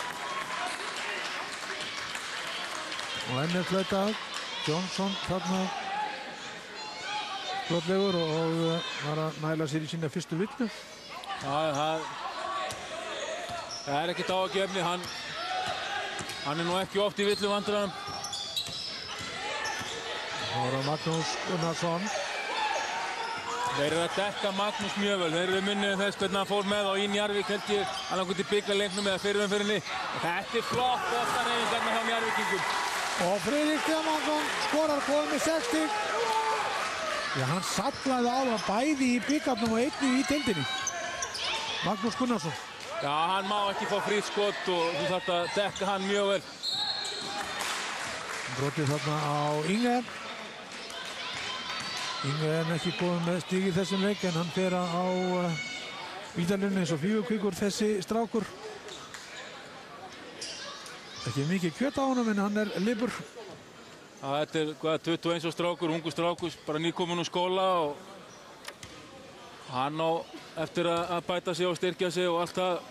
Og enn er flautað. Johnson þarna flotlegur og, og var að næla sér í sína fyrstu villu. Það, það, það er ekkert ágefni, hann, hann er nú ekki oft í villu vandræðum. Það var Magnús Gunnarsson. Þeir eru að dekka Magnús mjög vel, þeir eru minnið þess hvernig hann fór með á í Njarðvík held ég hann langt í byggarleiknum eða fyrir umfyrinni. Þetta er flott boltareyfingar hjá Njarðvíkingum. Og Friðrik Stefánsson skorar komið með sex stig. Já, hann sallaði á það bæði í byggarnum og einnig í deildinni. Magnús Gunnarsson. Já, hann má ekki fá frýtt skot og þú þarft að dekka hann mjög vel. Brotið þarna á Inge. Inge er ekki komið með stig í þessum leik en hann fer á uh, vítalunni eins og fjögurkvikur þessi strákur. Ekki mikið kjöt á honum en hann er lipur. Já, þetta er hvað, tuttugu og eins og strákur, ungu strákur, bara nýkominn úr skóla og hann á eftir að bæta sig og styrkja sig og allt það.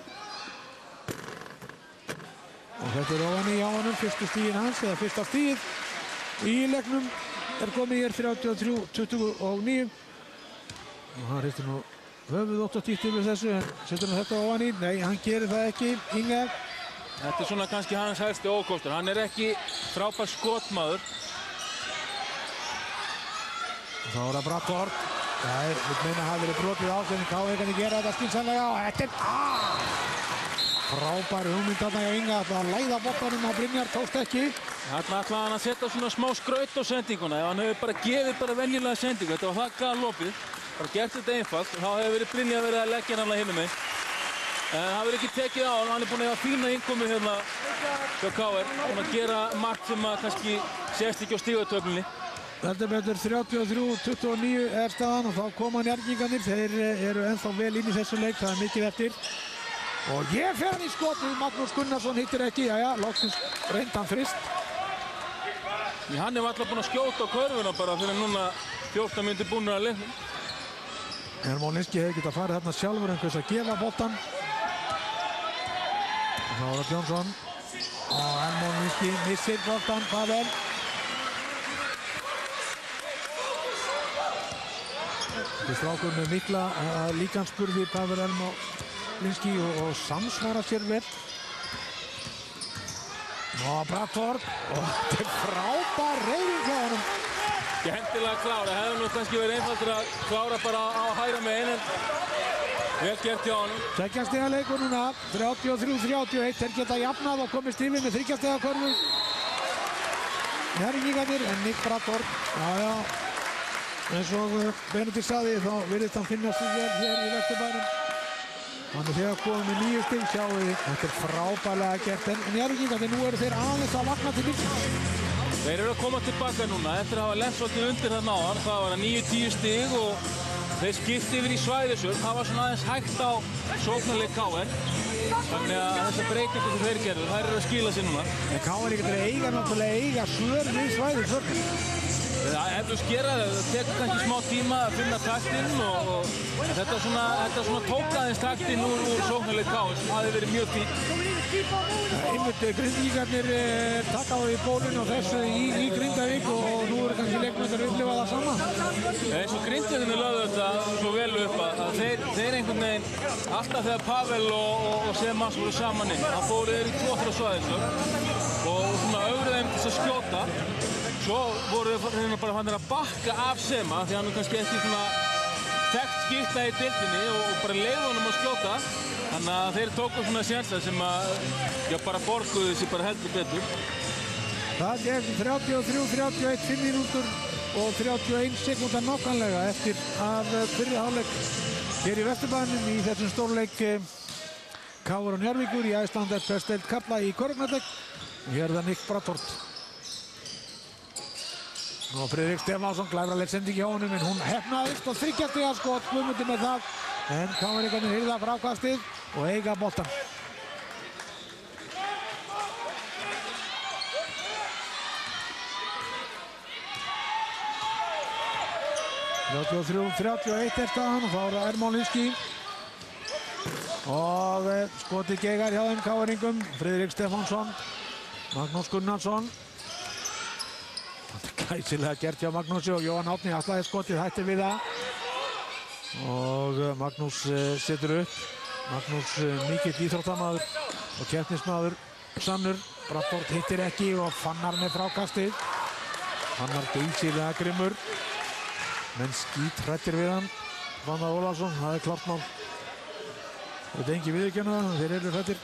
Og þetta er ofan í á honum, fyrstu stigin hans, eða fyrsta stigið í leiknum er komið hér þrjátíu og þrjú tuttugu og níu. Og hann hristir nú höfuð ótt og títt yfir þessu, en setur hann þetta ofan í? Nei, hann gerir það ekki, Inge. Þetta er svona kannski hans helsti ókostur. Hann er ekki frábær skotmaður. Þá er það Bratthorn. Nei, við meina hafi verið brotið á þeim. K V kanni gera þetta skynsamlega og þetta er aaaah! Frábær hugmynd þarna hjá Inga að læða boltanum á Brynjar, tókst ekki. Þarna ætlaði hann að setja svona smá skraut á sendinguna. Ef hann hefur bara gefið bara venjulega sendingu. Þetta var það galopið. Bara gert þetta einfalt. Þá hefur verið Brynjar verið að leggja hann hinum megin. En það verður ekki tekið á hann. Hann er búinn að hafa fína innkomu hérna hjá K R. Búinn að gera margt sem að kannski sést ekki á stigatöflunni. Þetta betur þrjátíu og þrjú tuttugu og níu er staðan og þá koma Njarðvíkingarnir. Þeir eru ennþá vel inn í þessu leik. Það er mikið eftir. Og ég fer hann í skotið. Magnús Gunnarsson hittir ekki. Jæja, loksins reyndi hann frist. Hann er alltaf búinn að skjóta á körfuna bara fyrir núna fjórtán mínútur búnir að leiknum. Ermolinski hefði getað farið þarna sjálfur en hvers að gefa boltan. Og þá er það Björnsson. Og Ermolinski missir boltan, Pavel. Þetta er strákur með mikla uh, líkansburði Pavel Ermolinski og, og samsvara sér vel. Og Bratthorn. Og þetta er frábær reyfing hjá honum. Skemmtilega klára. Hefði nú kannski verið einfaldur að klára bara á hægra megin en vel gert hjá honum. Tveggja stiga leikur núna, þrjátíu og þrjú þrjátíu og eitt. Þeir geta jafnað og komist yfir með þriggja stiga körfu. Njarðvíkingarnir en Nick Bratthorn. Já, já. Eins og Benedikt sagði þá virðist hann finna sig vel hér í Vesturbænum. Hann er þegar komið með nýju stig, sjáu þið. Þetta er frábærlega gert en Njarðvíkingarnir nú eru þeir aðeins að vakna til lífs. Þeir eru að koma tilbaka núna eftir að hafa lent svolítið undir þarna áðan. Það var níu tíu stig og þeir skipti yfir í svæðisvörn. Það var svona aðeins hægt á sóknarleik K R. Þannig að þessar breytingar sem þeir gerðu, þær eru að skila sér núna. En K R getur eiga náttúrulega eiga svör við svæðisvörn. Það ef þú skera það, það tekur kannski smá tíma að finna taktinn og, og þetta svona, þetta svona tók aðeins taktinn úr, úr sóknarleik K R sem hafi verið mjög fínt. Einmitt Grindvíkingarnir eh, taka á í bólinn og þessu í, í Grindavík og nú eru kannski leikmennir upplifa það sama. Eins og Grindvíkingarnir lögðu þetta svo vel upp að, að þeir, þeir einhvern veginn alltaf þegar Pavel og, og, og Semans voru saman inn, það fóru þeir í tvo þrjá svæðisvörn og svona öfruð þeim til að skjóta. Svo voru þeir bara fannir að bakka af Sema því hann er kannski ekki svona þekkt skipta í deildinni og, og bara leiði honum að skjóta. Þannig að þeir tóku svona sjensa sem að já, bara borguðu sig bara heldur betur. Það er þrjátíu og þrjú þrjátíu og eitt, fimm mínútur og þrjátíu og ein sekúnda nákvæmlega eftir að fyrri hálfleik hér í Vesturbænum í þessum stórleik K R og Njarðvíkur í Icelandair Best-deild karla í körfuknattleik. Hér er það Nick Bratthorn. Og Friðrik Stefánsson, glæfraleg sending hjá honum en hún hefnaðist og þriggja stiga skot, Guðmundur með það. En K R-ingarnir hirða frákastið og eiga boltan. þrjátíu og þrjú þrjátíu og eitt er staðan og þá er það Ermolinski. Og skoti gegar hjá þeim K R-ingum, Friðrik Stefánsson, Magnús Gunnarsson. Glæsilega gert hjá Magnúsi og Jóhann Árni ætlaði skotið, hætti við það. Og Magnús setur upp. Magnús mikill íþróttamaður og keppnismaður sannur. Bratford hittir ekki og Fannar með frákastið. Fannar geysilega grimmur. Menn skítrættir við hann. Fannar Ólafsson, það er klart mál. Þetta er engi viðurkenna, þeir eru hrættir.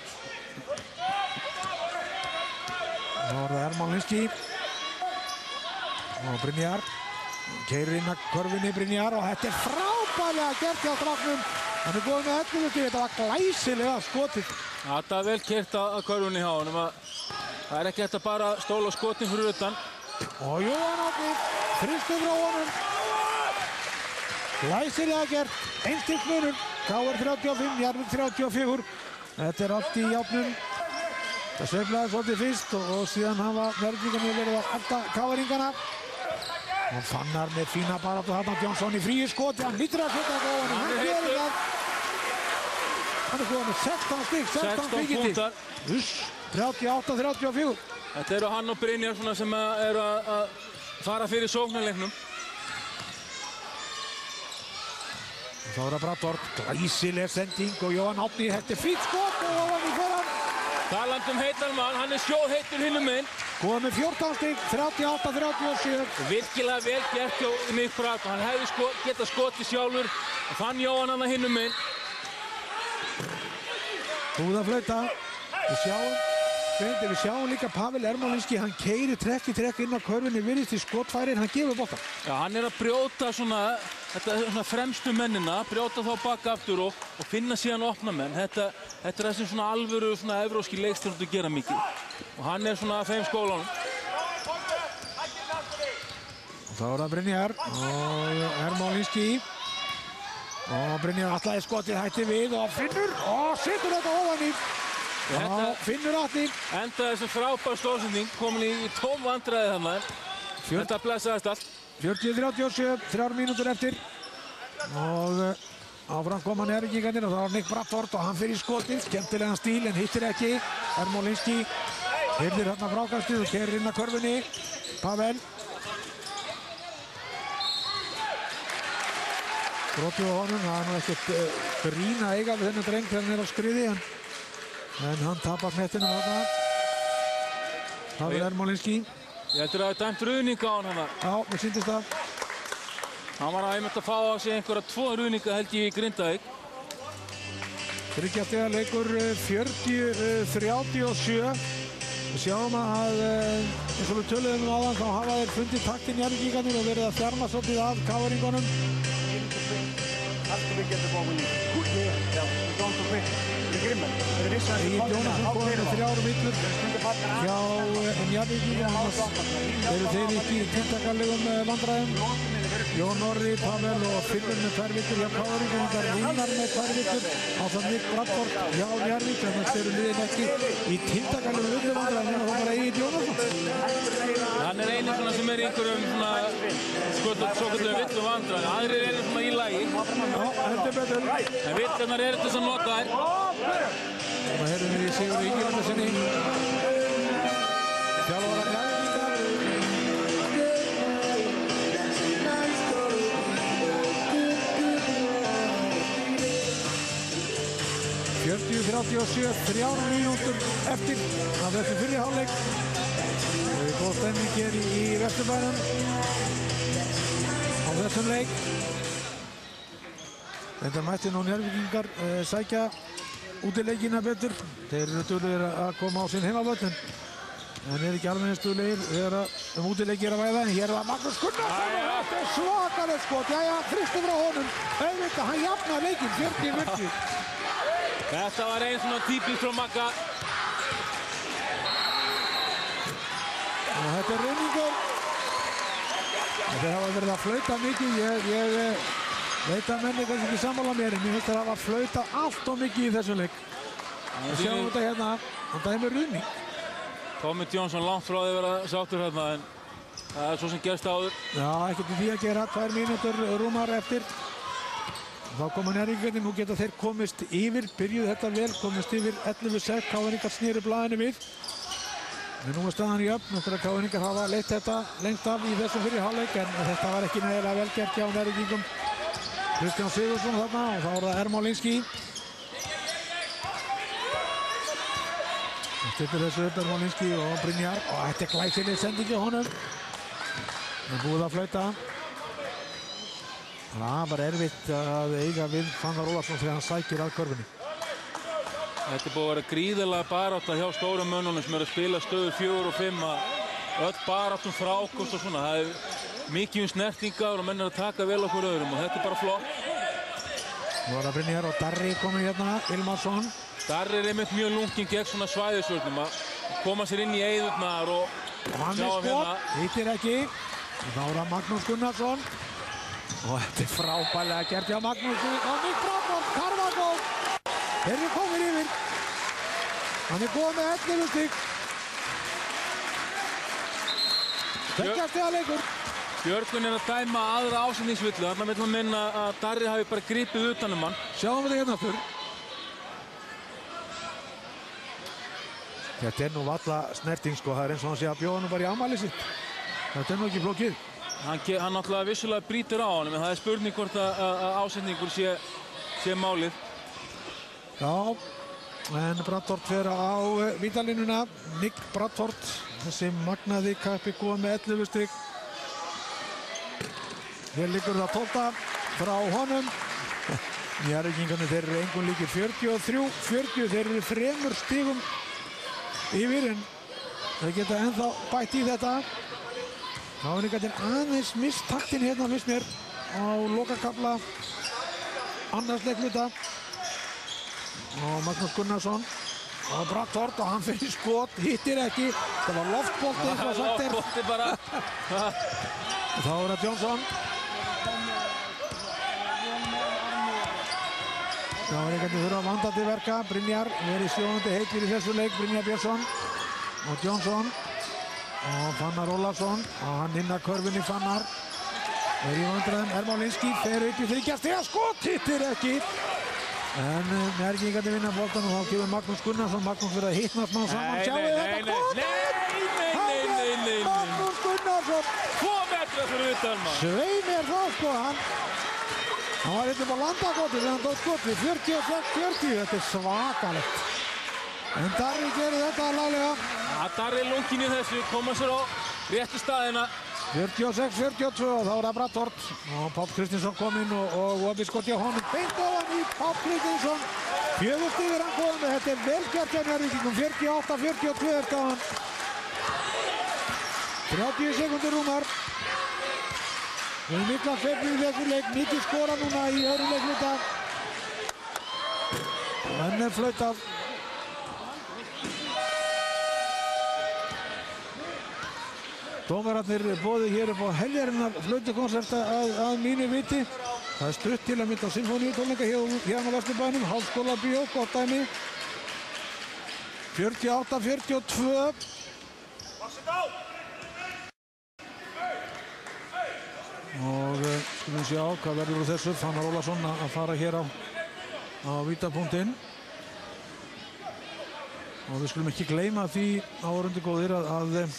Þá er það Hermann Linski. Og Brynjar. Keyrir inn að körfunni Brynjar og þetta er frábærlega gert hjá stráknum. Hann er góð með ellefu stig, þetta var glæsilega skotið. Þetta er vel kert að körfunni hjá honum. Það er ekki þetta bara stóla skotin fyrir utan. Og Jóhann Árni, þristur frá honum. Glæsilega gert, einstík munur. K R þrjátíu og fimm, Njarðvík þrjátíu og fjögur. Þetta er allt í játnum. Það sveiflaði svolítið fyrst og, og síðan hafa Njarðvíkarnir verið að elda K R-ingana. Og Fannar með fína baráttu þarna, Jónsson í fríi skoti, hann hlýtur að setja góðan, hann gerir það. Hann er góð með sextán stig, sextán fíkindi. Uss, þrjátíu og átta þrjátíu og fjögur. Þetta eru hann og Brynjar svona sem eru að fara fyrir sóknarleiknum. Þá er það Bratford, glæsileg sending og Jóhann Árni, þetta er fínt skot og ofan í foran. Talandi um heitan mann, hann er sjóðheitur hinum megin. Góð með fjórtán stig, þrjátíu og átta þrjátíu og sjö. Virkilega vel gert hjá Nick Bratford. Hann hefði sko, getað skotið sjálfur og fann Jóhann hann að hinum megin. Búið að flauta. Við sjáum, við sjáum líka Pavel Ermolinski, hann keyrir trekk í trekk inn á körfunni, virðist í skotfæri en hann gefur boltann. Já, hann er að brjóta svona, þetta, svona fremstu mennina, brjóta þá baka aftur og, og finna síðan opna menn. Þetta, þetta er þessum svona alvöru, svona evróski leikstjórnur að gera mikið. Og hann er svona að þeim skólanum. Og þá er það Brynjar og Ermolinski. Og Brynjar ætlaði skotið, hætti við og finnur og setur þetta ofan í. Já, finnur Árni. Enda þessu frábær stóðsending, komin í, í tóm vandræði þannig. Þetta blessaðist allt. fjörutíu þrjátíu og sjö, þrjár mínútur eftir. Og áfram koma Njarðvíkingarnir og það var Nick Bratford og hann fyrir skotið. Skemmtilegan stíl en hittir ekki. Ermolinski hirðir hérna frákastið og keyrir inn að körfunni. Pavel. Brotið á honum, það er nú ekkert uh, grín að eiga við þennan dreng þegar hann er á skriði. En En hann tapar hnettinu þarna. Pavel Ermolinski. Ég heldur að það er dæmt ruðning á hann hana. Já, mér sýndist það. Hann var að einmitt að fá á sig einhverja tvo ruðninga held ég í Grindavík. Þriggja stiga leikur fjörutíu þrjátíu og sjö. Við sjáum að eins og við töluðum um áðan þá hafa þeir fundið taktinn Njarðvíkingarnir og verið að þjarma svolítið að K R-ingunum. Egil Jónasson komið með þrjár villur hjá Njarðvíkingunum. Eru þeir ekki í tiltakanlegum vandræðum. Jón Orri, Pavel og Finnur með tvær villur hjá K R-ingunum. Rúnar með tvær villur á það Nick Bratford hjá Njarðvík. Þannig að þeir eru liðin ekki í tiltakanlegum villuvandræðum. Það var bara Egil Jónasson. Hann er eini svona sem er í einhverjum svona svokallu villuvandræðum. Aðrir eru svona í lagi. Já, heldur betur. En villurnar eru þess að nota þær. Það heyrðum við í Sigur Ingimundarsinni. Þjálfara Njarðvíkingar. fjörutíu þrjátíu og sjö, þrjár mínútur eftir af þessu fyrri hálfleik. Og við góð stemning hér í, í Vesturbænum á þessum leik. Þetta mætti nú Njarðvíkingar uh, sækja útileikina betur. Þeir eru duglegir að koma á sinn heimavöll en en er ekki alveg eins duglegir þegar um útileiki er að væða. En hér er það Magnús Gunnarsson og þetta er svakaleg skot. Jæja, þristur frá honum. Auðvitað, hann jafnar leikinn fjörutíu fjörutíu. Þetta var einn svona típist frá Magga. Og þetta er rauningur. Þeir hafa verið að flauta mikið. Ég, ég veit að menni kannski ekki sammála mér en ég finnst að hafa flautað allt og mikið í þessu leik. Við sjáum þetta hérna. Hann dæmir rauning. Tommy Johnson langt frá því að vera sáttur hérna en það er svo sem gerst áður. Já, ekkert í því að gera. Tvær mínútur rúmar eftir. Þá koma Njarðvíkingarnir, nú geta þeir komist yfir, byrjuð þetta vel, komist yfir ellefu sex, K R-ingar snýru blaðinu við. En nú er staðan í öfn eftir að K R-ingar hafa leitt þetta lengst af í þessum fyrir hálfleik en þetta var ekki nægilega vel gert hjá Njarðvíkingum. Kristján Sigurðsson þarna og þá er það Ermolinski. Það stillir þessu upp Ermolinski og Brynjar og þetta er glæsileg sending hjá honum. Það er búið að flauta. Það var erfitt að eiga við Fannar Ólafsson þegar hann sækir að körfunni. Þetta er búið að vera gríðarlega barátta hjá stórum mönnunum sem eru að spila stöður fjögur og fimm að öll baráttum frákost og svona. Það er mikið um snertingar og menn er að taka vel okkur öðrum og þetta er bara flott. Nú er það Brynjar og Darri komið hérna, Ilmarsson. Darri er einmitt mjög lunginn gegn svona svæðisvörnum að koma sér inn í eyðurnar og sjá hann hérna. Hittir ekki. Þá er það Magnús Gunnarsson. Og þetta er frábærlega gert hjá Magnús og Nick Bratton, Karvagól. Þeir eru komin yfir. Hann er góð með ellefu stig. Tveggja stiga leikur. Björgvin er að dæma aðra ásendningsvillu. Þarna vill hann minna að Darri hafi bara gripið utan um hann. Sjáum við þetta hérna aftur. Þetta er nú valla snerting sko. Það er eins og hann sé að bjóða hann bara í afmælið sitt. Þetta er nú ekki flókið. Hann, hann náttúrulega vissulega brýtur á honum en það er spurning hvort að, að ásendingur sé, sé málið. Já, en Bratthort fer á vítalínuna. Nick Bratthort, þessi magnaði kappi góð með ellefu stig. Hér liggur það tólfta frá honum. Njarðvíkingarnir þeir eru engum líkir fjörutíu og þrjú fjörutíu. Þeir eru þremur stigum yfir en þeir geta ennþá bætt í þetta. Þá er einhvern aðeins mist taktinn hérna fyrst mér á lokakafla annars leikluta. Og Magnús Gunnarsson og Bratthort og hann fyrir skot, hittir ekki. Það var loftbolti eins og sagt er. Loftbolti bara. Þá er það Jónsson. Þá er einhvern veginn þurfa að vanda til verka. Brynjar verið sjóðandi heitir í þessu leik. Brynjar Björnsson og Jónsson. Og Fannar Ólafsson og hann inn að körfunni Fannar. Er í vandræðum, Ermolinski fer upp í þriggja stiga skot, hittir ekki. En Njarðvíkingarnir vinna boltan og þá kemur Magnús Gunnarsson. Magnús verið að hitna smá saman. Sjáu þetta gott! Nei, nei, nei, nei, nei. Magnús Gunnarsson. Tvo metra fyrir utan maður. Svei mér þá sko, hann. Hann var hérna upp á landagoti þegar hann tók skotið. fjörutíu og sex fjörutíu, þetta er svakalegt. En Darri gerir þetta laglega. Ja, Darri er lunginn í þessu, koma sér á réttu staðina. fjörutíu og sex fjörutíu og tvö og þá er það Bratthort. Og Páll Kristinsson kom inn og, og opið skot hjá honum. Beint ofan í Páll Kristinsson. Fjögur stig er hann góð með. Þetta er vel gert hjá Njarðvíkingum. fjörutíu og átta fjörutíu og tvö er staðan. þrjátíu sekúndur rúmar. Við erum mikla sveiflu í þessu leik. Mikið skora núna í öðru leikluta. Enn er flautað. Dómararnir boðið hér upp á heljarinnar flautukonsert að, að mínu viti. Það er stutt til að mynda symfóníutónleika hérna á Vesturbænum, Háskóla Bíó, gott dæmi. fjörutíu og átta fjörutíu og tvö. Og skulum sjá hvað verður úr þessu. Fannar Ólafsson að fara hér á, á vítapunktinn. Og við skulum ekki gleyma því áhorfendur góðir að, að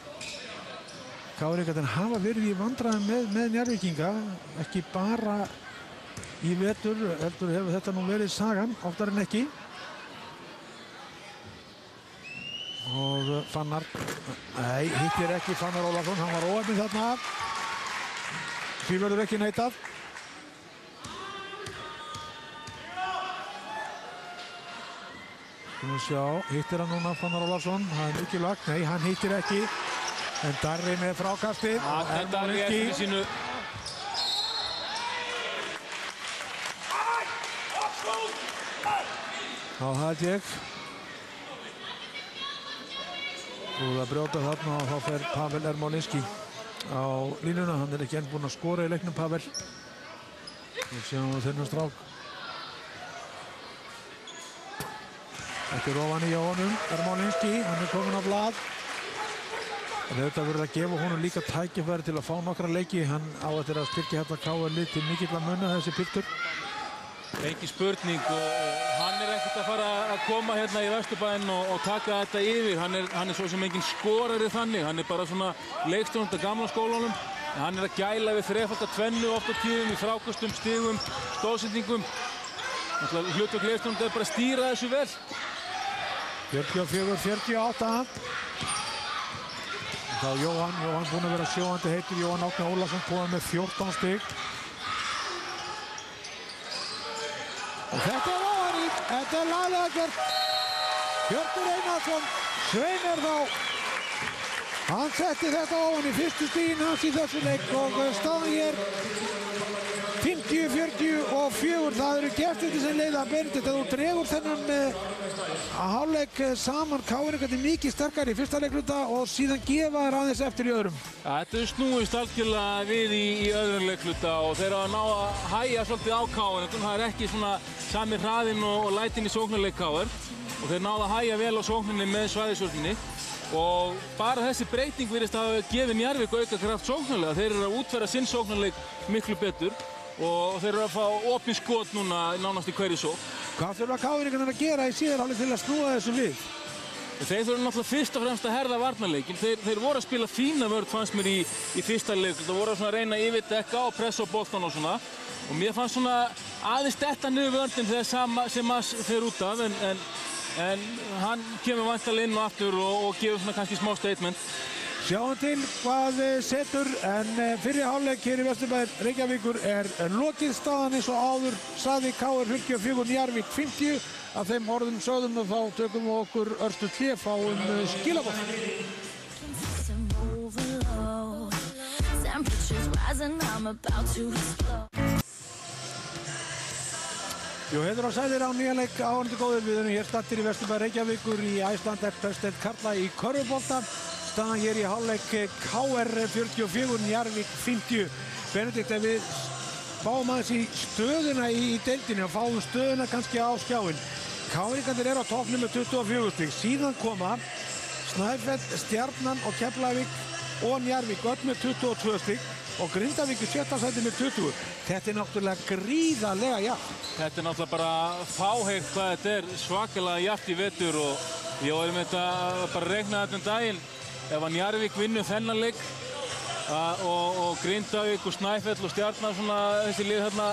K R-ingarnir hafa verið í vandræðum með, með Njarðvíkinga, ekki bara í vetur, heldur hefur þetta nú verið sagan, oftar en ekki. Og Fannar, nei, hittir ekki Fannar Ólafsson, hann var óheppinn þarna. Því verður ekki neitað. Skulum sjá, hittir hann núna Fannar Ólafsson, það er mikilvægt, nei, hann hittir ekki. En Darri með frákastið. Ja, en Darri eftir sínu. Þá held ég. Og það brjóta þarna og þá fer Pavel Ermolinski á línuna. Hann er ekki enn búinn að skora í leiknum, Pavel. Við sjáum við þennan strák. Þetta er ofan í á honum, Ermolinski. Hann er komin á blað. En þetta verður að gefa honum líka tækifæri til að fá nokkra leiki. Hann á eftir að styrkja þetta K R-lið til mikill að munna þessi piltur. Ekki spurning og hann er ekki ekkert að fara að koma hérna í Vesturbæinn og, og taka þetta yfir. Hann er, hann er svo sem engin skorari þannig. Hann er bara svona leikstjórnandi af gamla skólanum. En hann er að gæla við þrefalda tvennu oft á tíðum í frákostum, stigum, stóðsendingum. Hlutverk leikstjórnandi er bara að stýra þessu vel. fjörutíu og fjögur fjörutíu og átta. Þá Jóhann, Jóhann búinn að vera sjóandi heitur, Jóhann Árni Ólafsson komið með fjórtán stig. Og þetta er óharík, þetta er laglega gert. Hjörtur Einarsson, Sveinar þá. Hann setti þetta ofan í fyrstu stiginn hans í þessu leik og staðan hér fimmtíu fjörutíu og fjögur. Það eru gestirnir sem leiða Benedikt. Þú dregur þennan uh, að hálfleik saman. Káringar er mikið sterkari í fyrsta leikluta og síðan gefa þær aðeins eftir í öðrum. Ja, þetta er snúist algjörlega við í, í öðrum leikluta og þeir hafa náð að hægja svolítið á Káringar. Það er ekki svona sami hraðinn og, og lætinn í sóknarleik K R og þeir náðu að hægja vel á sókninni með svæðisvörninni. Og bara þessi breyting virðist að hafa gefið Njarðvík auka kraft sóknarlega. Þeir eru að útfæra sinn sóknarleik miklu betur og þeir eru að fá opin skot núna nánast í hverju sókn. Hvað þurfa Káringarnir að gera í síðari hálfleik til að snúa þessu við? Þeir þurfa náttúrulega fyrst og fremst að herða varnarleikin. Þeir, þeir voru að spila fína vörn fannst mér í, í fyrsta leik. Það voru að reyna að yfirdekka og pressa á boltan og svona. Og mér fannst svona aðeins detta niður vörnin þegar Sam, Semas fer út af en, en, en hann kemur væntanlega inn og aftur og, og gefur svona kannski smá statement. Sjáum til hvað setur en fyrri hálfleik hér í Vesturbæ Reykjavíkur er lokið. Staðan eins og áður sagði K R fjörutíu og fjögur, Njarðvík fimmtíu. Af þeim orðum sögðum og þá tökum við okkur örstu hlé, fáum skilaboð. Jú, heiður á sæðir á nýja leik áhorfendur góðir. Við erum hér staddir í Vesturbæ Reykjavíkur í Icelandair-deild karla í körfubolta. Staðan hér í hálfleik K R fjörutíu og fjögur, Njarðvík fimmtíu. Benedikt, ef við fáum aðeins í stöðuna í, í deildinni og fáum stöðuna kannski á skjáinn. Káringarnir eru á toppnum með tuttugu og fjögur stig. Síðan koma Snæfell, Stjarnan og Keflavík og Njarðvík öll með tuttugu og tvö stig og Grindavík í sjötta sæti með tuttugu. Þetta er náttúrulega gríðarlega jafnt. Þetta er náttúrulega bara fáheyrt hvað þetta er svakalega jafnt í vetur og ég var með þetta bara reikna þetta um daginn. Ef að Njarðvík vinnur þennan leik uh, og, og Grindavík og Snæfell og Stjarnan svona þessi lið þarna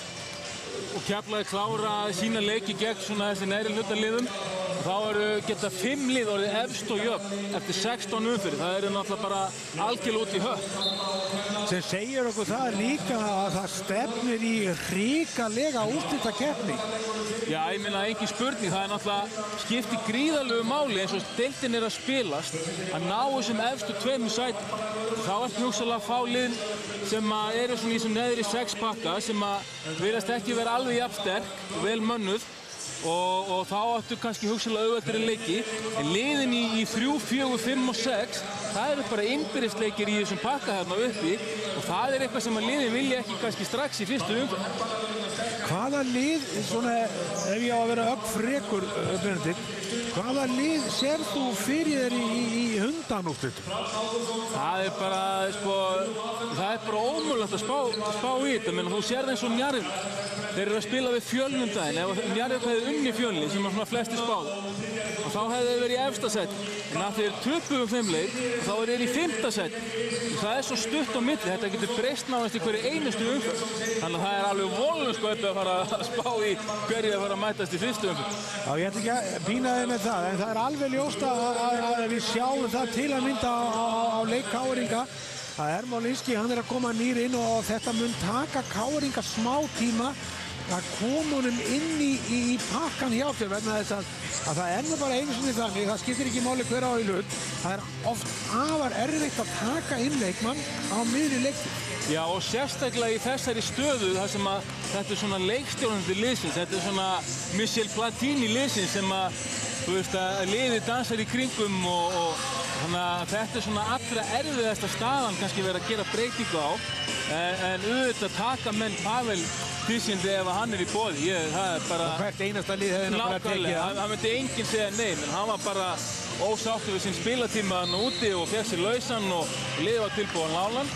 og Keflavík klára sína leiki gegn svona þessi neðri hluta liðum þá eru geta fimm lið orðið efst og jöfn eftir sextán umferðir. Það eru náttúrulega bara algjörlega út í höfn. Sem segir okkur það líka að það stefnir í hrikalega úrslitakeppni. Já, ég meina engin spurning. Það er náttúrulega skipti gríðarlegu máli eins og deildin er að spilast að ná þessum efstu tveimur sætum. Þá ertu hugsanlega að fá lið sem að eru svona í þessum neðri sex pakka sem að virðast ekki vera alveg jafn sterk og vel mönnuð. Og, og þá áttu kannski hugsanlega auðveldari leiki en liðin í, í þrjú, fjögur, fimm og sex það eru bara innbyrðisleikir í þessum pakka hérna uppi og það er eitthvað sem að liðin vilja ekki kannski strax í fyrstu umferð. Hvaða lið, svona ef ég á að vera upp frekur, Benedikt, hvaða lið sér þú fyrir þér í, í, í hundanúrslitum? Það er bara, sko, það er bara ómögulegt að spá, spá í þetta, menn þú sér það eins og Njarðvík. Þeir eru að spila við Fjölni um daginn. Ef Njarðvík hefði unni Fjölni, sem er svona flesti spáð, og þá hefði þeir verið í efsta sæti. En að þeir töpuðu um þeim leik, þá eru þeir í fimmta sæti. Það er svo stutt á milli, þetta getur breyst nánast í hverju einustu umferð. Þannig að það er alveg vonlaust sko að fara að spá í hverju að fara að mætast í fyrstu umferð. Já, ég ætla ekki að pína þig með það, en það er alveg ljóst að, að, að við sjáum það til að mynda á, á, á leik Káringa. Það er Hermann, hann er að koma nýr inn og þetta mun taka Káringa smá tíma að koma honum inn í, í, í pakkan hjá þér vegna þess að, að það er nú bara einu sinni þannig, það skiptir ekki máli hver á í hlut. Það er oft afar erfitt að taka inn leikmann á miðri leikti. Já, og sérstaklega í þessari stöðu þar sem að þetta er svona leikstjórnandi liðsins, þetta er svona Michel Platini liðsins sem að, þú veist, að liðið dansar í kringum og, og þannig að þetta er svona allra erfiðasta staðan kannski verið að gera breytingu á en, en auðvitað taka menn Pavel Tysjandi ef hann er í boði. Ég, það er bara... Og hvert einasta lið hefði náttúrulega tekið það. Það myndi enginn segja nei, menn hann var bara ósáttur við sinn spilatíma hann úti og fékk sér lausan og liðið var tilbúinn lánan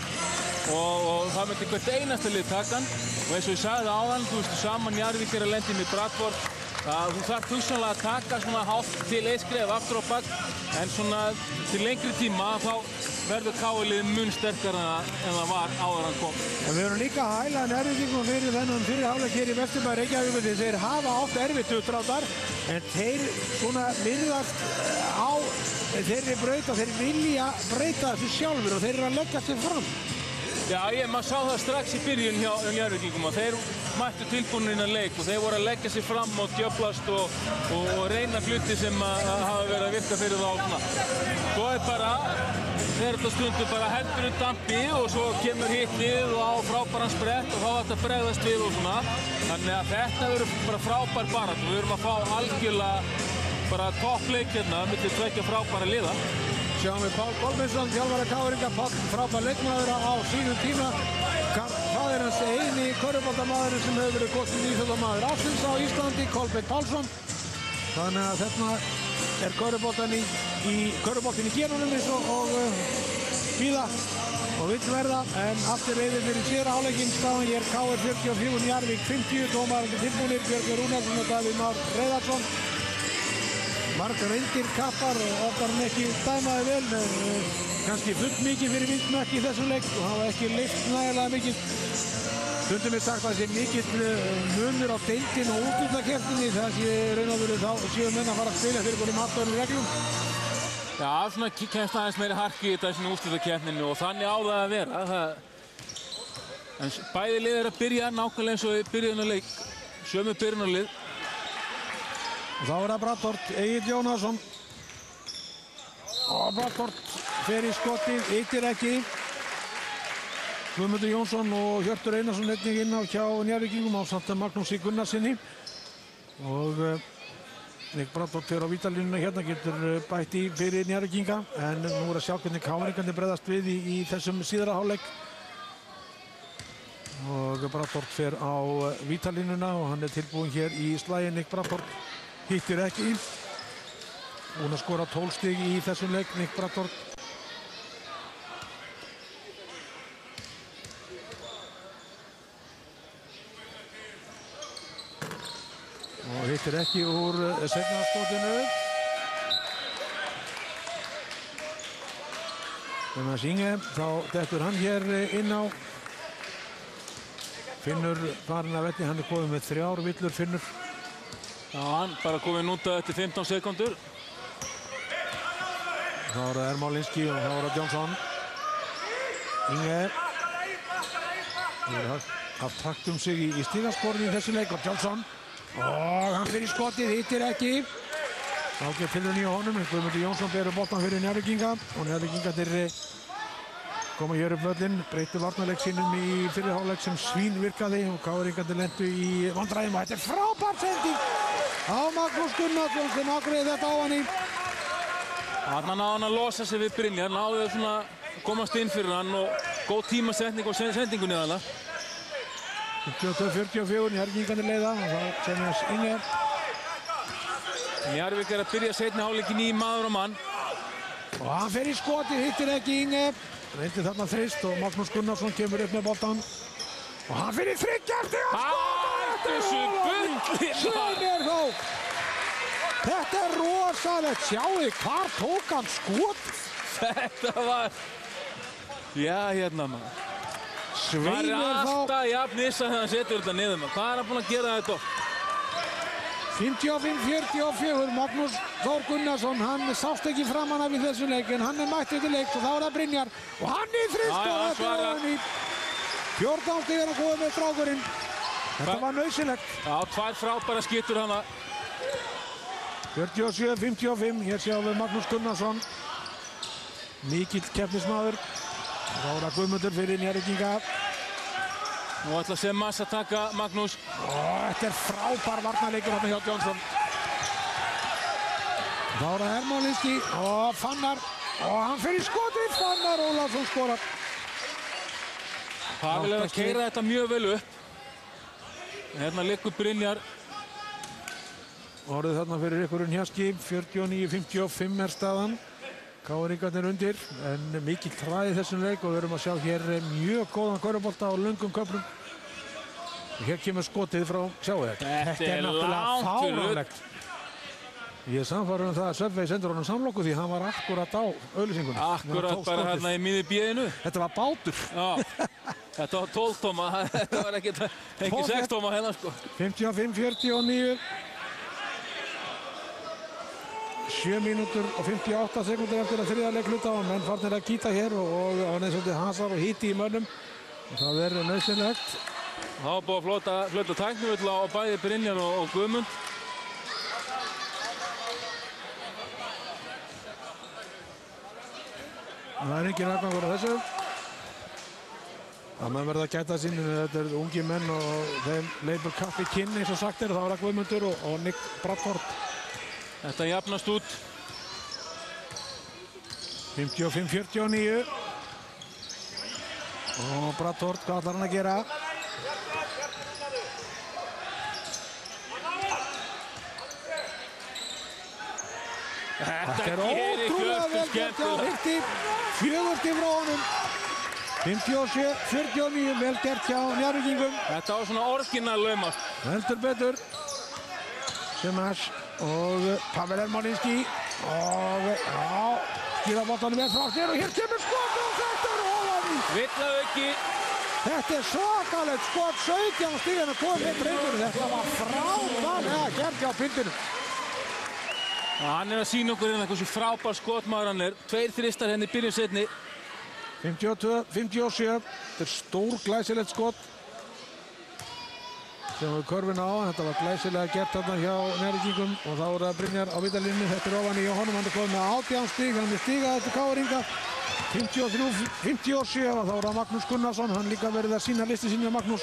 og, og það myndi hvert einasta lið taka hann og eins og ég sagði áðan, þú veist, saman Njarðvík er að lendi með Bradford að þú þarf hugsanlega að taka svona hálft til eitt skref aftur á bak, en svona til lengri tíma þá verður K R-liðið mun sterkara en það var áður hann kom. En við erum líka að hæla Njarðvíkingum fyrir þennan fyrir hálfleik hér í Vesturbæ Reykjavíkur því þeir hafa oft erfitt uppdráttar en þeir svona virðast á þeirri braut og þeir vilja breyta þessu sjálfur og þeir eru að leggja sig fram. Já, ég maður sá það strax í byrjun hjá Njarðvíkingum að þeir mættu tilbúinir innan leik og þeir voru að leggja sig fram og djöflast og, og, og reyna hluti sem að, að hafa verið að virka fyrir þá svona. Svo er bara, þeir þetta stundum bara heldur um dampi og svo kemur hittið og á frábæran sprett og þá ætti að bregðast við og svona. Þannig að þetta verður bara frábær barátta. Við verðum að fá algjörlega bara toppleik hérna milli tveggja frábæra liða. Sjáum við Pál Kolbeinsson, þjálfari K R-inga, Páll frábær leikmaður á sínum tíma. Það er hans eini körfuboltamaðurinn sem hefur verið kosinn íþróttamaður ársins á Íslandi, Kolbeinn Pálsson. Þannig að þetta er körfuboltinn í, í, körfuboltinn í genunum eins og, og uh, víða og vill verða. En aftur reyðir fyrir sér áleikinn staðan. Ég er K R fjörutíu og fjögur, Njarðvík fimmtíu, dómarandi tilbúinir, Björgvin Rúnarsson og Davíð Már Reyðarsson. Margar reyndir kappar og oftar en ekki dæmaði vel með uh, kannski fullt mikið fyrir vindmökk í þessum leik og hafa ekki leitt nægilega mikið. Stundum er sagt að það sé mikill uh, munur á deildin og úrslitakeppninni þar sé raun og veru þá séu menn að fara að spila fyrir einhverjum allt reglum. Já, svona kemst aðeins meiri harki í þessu úrslitakeppninni og þannig á það að vera. Það... En bæði lið er að byrja nákvæmlega eins og byrjunarleik, sömu byrjunarlið. Og þá er það Brattort, Egill Jónasson. Og Brattort fer í skottið, yttir ekki. Guðmundur Jónsson og Hjörtur Einarsson einnig inn á hjá Njarðvíkingum ásamt Magnúsi Gunnarsinni. Og uh, Nick Brattort fer á vítalínuna hérna, getur uh, bætt í fyrir Njarðvíkinga. En nú er að sjá hvernig K R-ingarnir bregðast við í, í þessum síðara hálfleik. Og Brattort fer á uh, vítalínuna og hann er tilbúinn hér í slaginn. Nick Brattort hittir ekki. Búinn að skora tólf stig í þessum leik, Nick Brattort. Og hittir ekki úr seinna skotinu. Þannig að Inge, þá dettur hann hér inn á. Finnur farin að velli, hann er komið með þrjár villur, Finnur. Já, hann bara komið núta eftir fimmtán sekúndur. Þá er það Ermálinski og þá er það Jónsson. Inge. Það er haft takt um sig í, í stigasporinu í þessu leik og Jónsson. Og hann fyrir skotið, hittir ekki. Þá getur tilurinn í honum. Guðmundur Jónsson berur boltan fyrir Njarðvíkinga og Njarðvíkingarnir koma hér upp völlinn, breyttu varnarleik sínum í fyrri hálfleik sem svín virkaði og K R-ingarnir lentu í vandræðum og þetta er frábær sending á Magnús Gunnarsson sem afgreiði þetta á hann í. Hann náði hann að losa sig við Brynjar, náði svona komast inn fyrir hann og góð tímasetning og sendingunni þarna. fimmtíu og tvö fjörutíu og fjögur, Njarðvíkingarnir leiða og þá semjast Inge. Njarðvík er að byrja seinni hálfleikin í maður og mann. Og hann fer í skotið, hittir ekki Inge. Reyndi þarna þrist og Magnús Gunnarsson kemur upp með boltan. Og hann fyrir þriggjar til að skota! Þessu bulli! Sem er þó! Þetta er rosalegt. Sjáu hvar tók hann skot? Þetta var... Já, hérna maður. Sveimir Það er þá. alltaf jafn nissa þegar hann setur þetta niður maður. Hvað er hann búinn að gera þetta? fimmtíu og fimm fjörutíu og fjögur, Magnús Þór Gunnarsson, hann sást ekki framan af í þessu leik en hann er mættið til leiks og þá er það Brynjar og hann í þrist Já, já, og þetta er hann í fjórtán stig er að koma með strákurinn. Þetta Hva? var nauðsynlegt. Já, tvær frábæra skittur hana. fjörutíu og sjö fimmtíu og fimm, hér sjáum við Magnús Gunnarsson. Mikill keppnismaður. Þá er það Guðmundur fyrir Njarðvíkinga. Nú ætla Semmas að taka Magnús. Ó, þetta er frábær varnarleikur hérna hjá Jónsson. Þá er það Ermálinski og Fannar og hann fyrir skotið, Fannar Ólafsson skorar. Pavel er að keyra þetta mjög vel upp. Hérna liggur Brynjar. Orðið þarna fyrir ykkurinn Hjaski, fjörutíu og níu fimmtíu og fimm er staðan. K R-ingarnir undir, en mikill hraði í þessum leik og við erum að sjá hér mjög góðan körfubolta á löngum köflum. Hér kemur skotið frá, sjáu þetta. Þetta er náttúrulega langt fyrir fáránlegt. Ég er samfærður um það að Subway sendur honum samlokku því hann var akkurat á auðlýsingunni. Akkurat bara hérna í miði bíðinu. Þetta var bátur. Já, þetta var tólf tóma, þetta var ekki, ekki sex tóma hérna sko. fimmtíu og fimm fjörutíu og níu. sjö mínútur og fimmtíu og átta sekúndur eftir að þriðja leik hluta og menn farnir að kýta hér og hann er svolítið hasar og híti í mönnum. Það er nauðsynlegt. Það var búið að flota, flota tæknivill á bæði Brynjar og, og Guðmund. Það er engin aðgangur á þessu. Það maður verða að gæta sín, þetta er ungi menn og þeim leipur kaffi kinn eins og sagt er. Það var að Guðmundur og, og Nick Bradford. Þetta jafnast út. fimmtíu og fimm fjörutíu og níu. Og Bradford, hvað ætlar hann að gera? Þetta er ótrúlega vel gert hjá Hirti. Fjögur stig frá honum. fimmtíu og sjö fjörutíu og níu, vel gert hjá Njarðvíkingum. Þetta var svona orginal laumast. Heldur betur. Semash og Pavel Ermolinski. Og já, skýra boltanum með frá sér og hér kemur skot og þetta er ofan í. Villaauki. Þetta er svakalegt skot, sautján stigana komið með breytunum. Þetta var frábærlega gert hjá Pindinum. Hann er að sína okkur hérna hversu frábær skotmaður hann er. Tveir þristar henni byrjun seinni. fimmtíu og tvö fimmtíu og sjö. Þetta er stór glæsilegt skot. Sem við körfuna á. Þetta var glæsilega gert þarna hjá Njarðvíkingum. Og þá er það Brynjar á vítalinnu. Þetta er ofan í honum. Hann er komið með átján stig. Hann er stigað eftir K R-inga. fimmtíu og þrjú fimmtíu og sjö. Og þá er það Magnús Gunnarsson. Hann líka verið að sína listi sinni á Magnús.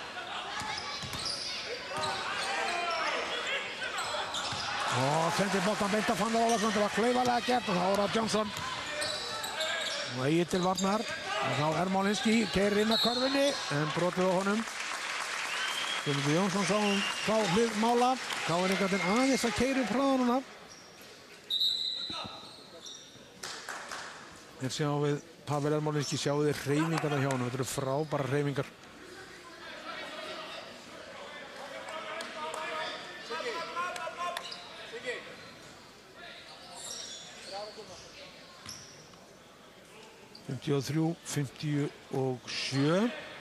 Og sendir boltan beint af Fannar Ólafsson. Þetta var klaufalega gert og þá er það Johnson. Og Egil til varnar. Og þá Ermolinski keyrir inn að körfunni en brotið á honum. Guðmundur Jónsson sá um þá hlið mála. Þá er einhvern veginn aðeins að keyra upp hraðanuna. Hér sjáum við Pavel Ermolinski, sjáum við hreyfingarna hjá honum. Þetta eru frábæra hreyfingar. fimmtíu og þrjú fimmtíu og sjö.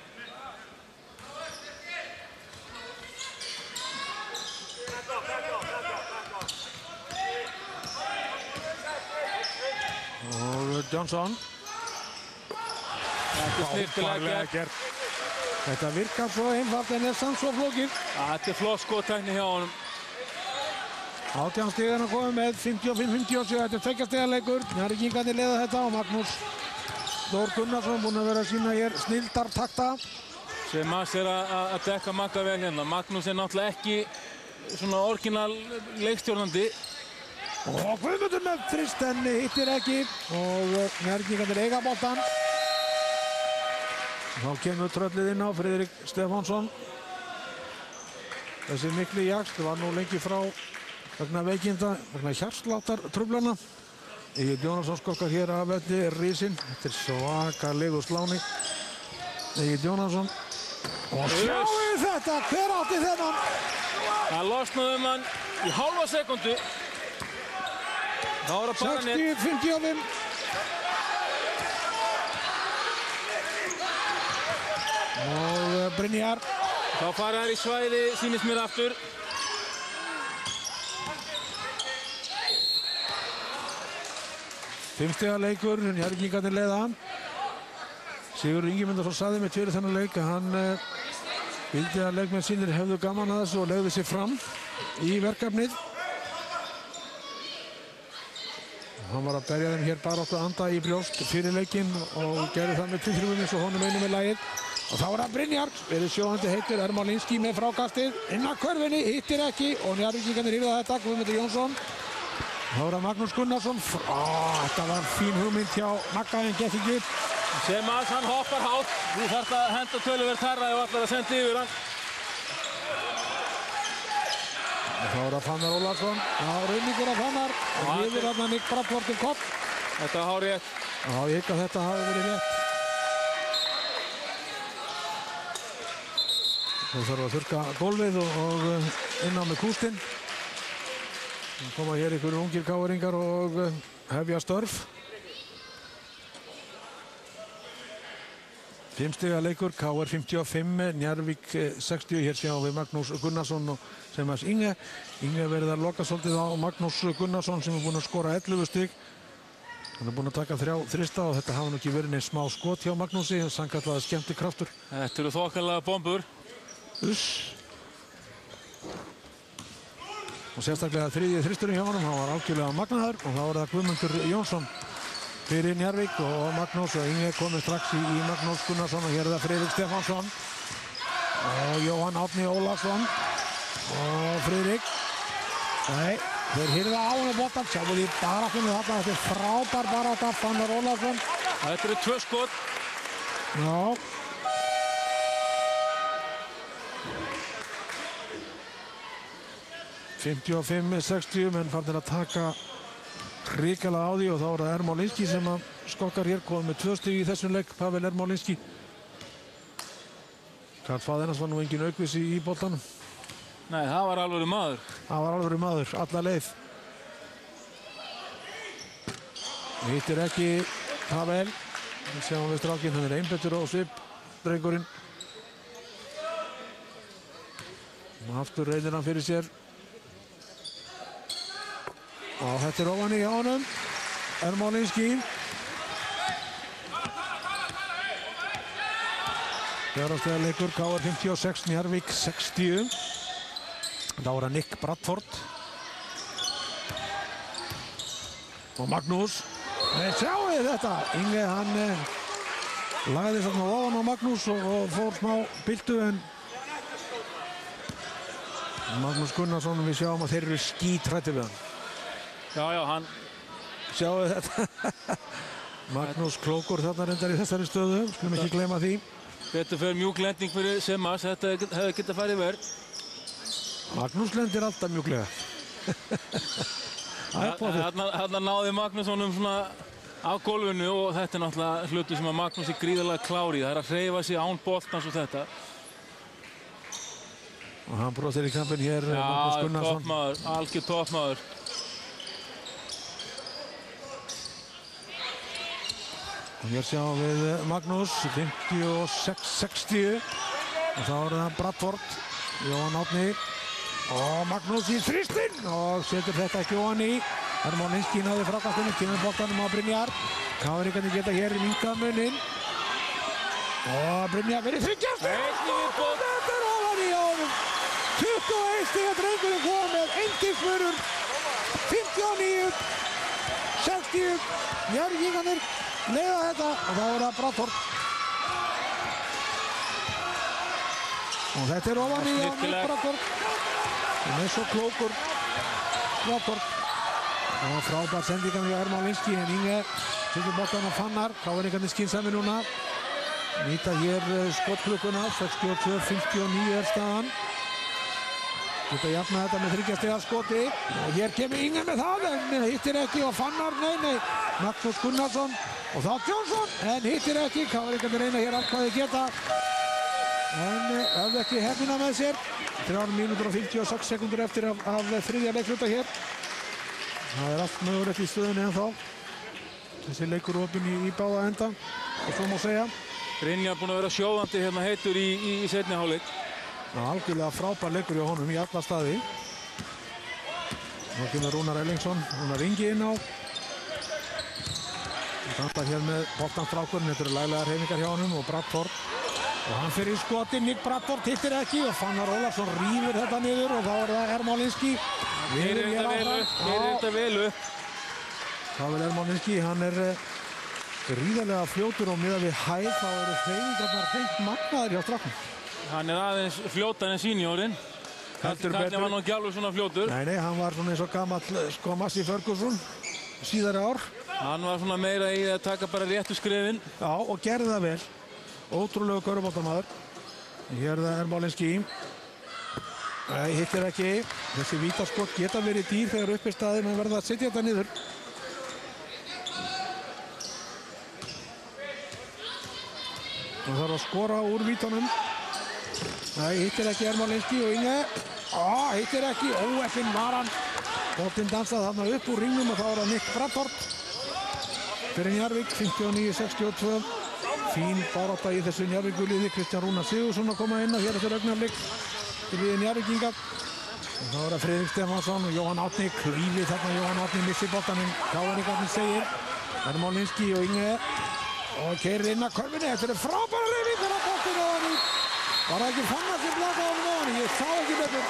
Og Johnson. Þetta er snyrtilega gert. Þetta virkar svo einfalt en er samt svo flókið. Þetta er flott skottækni hjá honum. átján stigana komið með fimmtíu og fimm fimmtíu og sjö. Þetta er tveggja stiga leikur. Njarðvíkingarnir leiða þetta og Magnús Þór Gunnarsson búinn að vera að sína hér snildartakta. Sem að sér að dekka Magga vel hérna. Magnús er náttúrulega ekki svona orginal leikstjórnandi. Og Guðmundur með þrist en hittir ekki. Og Njarðvíkingarnir eiga boltan. Þá kemur tröllið inn á Friðrik Stefánsson. Þessi mikli Jaxl var nú lengi frá vegna veikinda, vegna hjartsláttartruflana. Egil Jónasson skokkar hér af velli risinn. Þetta er svakalegu sláni. Egil Jónasson. Og sjáu þetta, hver átti þennan? Það losnaði um hann í hálfa sekundu. Þá er það bara neitt. sextíu fimmtíu og fimm. Og Brynjar. Þá fara þær í svæði, sýnist mér aftur. Fimmstiga leikur, Njarðvíkingarnir leiða. Sigurður Ingimundarson sagði með fyrir þennan leik að hann uh, vildi að leikmenn sínir hefðu gaman að þessu og legði sig fram í verkefnið. Hann var að berja þeim hér bara okkur anda í brjóst fyrir leikinn og gerði það með tvíþrjúum eins og honum einu með lagið. Og þá er það Brynjar, verið sjóðandi heitur, Ermolinski með frákastið, inn að körfinni, hittir ekki og Njarðvíkingarnir hýrða þetta, Guðmundur Jónsson. Þá er það Magnús Gunnarsson. Ó, þetta var fín hugmynd hjá Magga en gekk ekki upp. Sem að hann hoppar hátt. Þú þarft að henda töluvert hærra ef allar að senda yfir hann. Og þá er það Fannar Ólafsson. Já, rauningur af Fannar. Og yfir hann Nick Bradford til kopp. Þetta var hárrétt. Já, ég hygg að þetta hafi verið rétt. Svo þarf að þurrka gólfið og, og inn á með kústinn. Það koma hér ykkur ungir káringar og hefja störf. Fimm stiga leikur, K R fimmtíu og fimm, Njarðvík sextíu. Hér sjáum við Magnús Gunnarsson og Semas Inge. Inge verið að loka svolítið á Magnús Gunnarsson sem er búinn að skora ellefu stig. Hann er búinn að taka þrjá þrista og þetta hafa nú ekki verið neins smá skot hjá Magnúsi. Sannkallaði skemmtikraftur. Þetta eru þokkalega bombur. Uss. Og sérstaklega þriðji þristurinn hjá honum, hann var algjörlega magnaður og þá er það Guðmundur Jónsson fyrir Njarðvík og Magnús og Inge komið strax í, í Magnús Gunnarsson og hér er það Friðrik Stefánsson og Jóhann Árni Ólafsson og Friðrik. Nei, þeir hirða á henni boltan, sjáum við í baráttunni þarna, þetta er frábær barátta, Fannar Ólafsson. Þetta eru tvö skot. Já. fimmtíu og fimm sextíu, menn farnir að taka hrikalega á því og þá er það Ermolinski sem að skokkar hér, komið með tvö stig í þessum leik, Pavel Ermolinski. Karl Faðernars var nú engin aukvisi í boltanum. Nei, það var alvöru maður. Það var alvöru maður, alla leið. Hittir ekki Pavel. Við sjáum við strákinn, hann er einbetur á svip, drengurinn. Og aftur reynir hann fyrir sér. Og þetta er ofan í hjá honum, Ermolinski. Fjárhagslega leikur, K R fimmtíu og sex, Njarðvík sextíu. Þá er það Nick Bradford. Og Magnús. Nei, sjáu þið þetta. Inge, hann eh, lagði svona ofan á Magnús og, og fór smá byltu en Magnús Gunnarsson, við sjáum að þeir eru skítræddir við hann. Já, já, hann... Sjáu þetta. Magnús klókur þarna reyndar í þessari stöðu, skulum ekki gleyma því. Þetta fer mjúk lending fyrir Semas, þetta hefði getað farið verð. Magnús lendir alltaf mjúklega. Þarna náði Magnús honum svona af gólfinu og þetta er náttúrulega hlutu sem að Magnús er gríðarlega klár í. Það er að hreyfa sig án boltans og þetta. Og hann brosir í kampinn hér, Magnús Gunnarsson. Já, toppmaður, algjör toppmaður. Og hér sjáum við Magnús, fimmtíu og sex sextíu. Og þá er það Bradford, Jóhann Árni. Og Magnús í þristinn og setur þetta ekki ofan í. Ermolinski náði frákastinu, kemur boltanum á Brynjar. Káringarnir geta hér í minkamuninn. Og Brynjar verið þryggjast. Og þetta er ofan í honum. tuttugu og eitt stiga drengurinn kom með eindingsmörur. fimmtíu og níu sextíu. Njarðvíkingarnir leiða þetta og þá er það Bradford. Og þetta er ofan í Nick Bradford. Hann er svo klókur, Bradford. Og frábær sendingan hjá Ermolinski en Inge setur boltan á Fannar. Káringarnir skynsami núna. Nýta hér skotklukkuna, sextíu og tvö fimmtíu og níu er staðan. Geta jafna þetta með þriggja stiga skoti. Og hér kemur Inge með það en hittir ekki og Fannar, nei, nei. Magnús Gunnarsson og þá Jónsson en hittir ekki. Káringarnir reyna hér allt hvað þið geta. En höfðu ekki hefnina með sér. þrjár mínútur og fimmtíu og sex sekúndur eftir af, af þriðja leikluta hér. Það er allt mögulegt í stöðunni ennþá. Þessi leikur opinn í, í báða enda, og svo má segja. Brynjar búinn að vera sjóðandi hérna heitur í, í, í seinni hálfleik. Algjörlega frábær leikur hjá honum í alla staði. Nú kemur Rúnar Ellingsson, Rúnar Ingi inn á. Þetta hér með boltan strákurinn, þetta eru laglegar hreyfingar hjá honum og Bradford. Og hann fyrir í skoti, Nick Bradford hittir ekki og Fannar Ólafsson rýfur þetta niður og þá er það Ermolinski. Hér er þetta vel upp, hér er þetta vel upp. Pavel Ermolinski, hann er gríðarlega fljótur og miðað við hæð þá eru hreyfingarnar hreint magnaðir hjá stráknum. Hann er aðeins fljótar en seniorinn. Karlinn var nú ekki alveg svona fljótur. Nei, nei, hann var svona eins og gamall sko Massi Ferguson síðari ár. Hann var svona meira í að taka bara réttu skrefin. Já, og gerði það vel. Ótrúlega körfuboltamaður. Hér er það Ermolinski. Nei, hittir ekki. Þessi vítaskot geta verið dýr þegar upp er staðið, menn verða að setja þetta niður. Það þarf að skora úr vítunum. Nei, hittir ekki Ermolinski og Inge. Á, hittir ekki, óheppinn var hann. Boltinn dansaði þarna upp úr ringnum og þá er það Nick Bradford. Fyrir Njarðvík, fimmtíu og níu sextíu og tvö. Fín barátta í þessu Njarðvíkurliði. Kristján Rúnar Sigurðsson að koma inn á hér eftir augnablik. Til liði Njarðvíkinga. Og þá er það Friðrik Stefánsson og Jóhann Árni. Klífið þarna, Jóhann Árni missir boltanum. Káringarnir segir. Ermolinski og Inge. Og keyrir inn að körfunni. Þetta er frábæra reyfingar á boltinu og hann í. Var það ekki Fannar sem blakaði á hann? Ég sá ekki betur.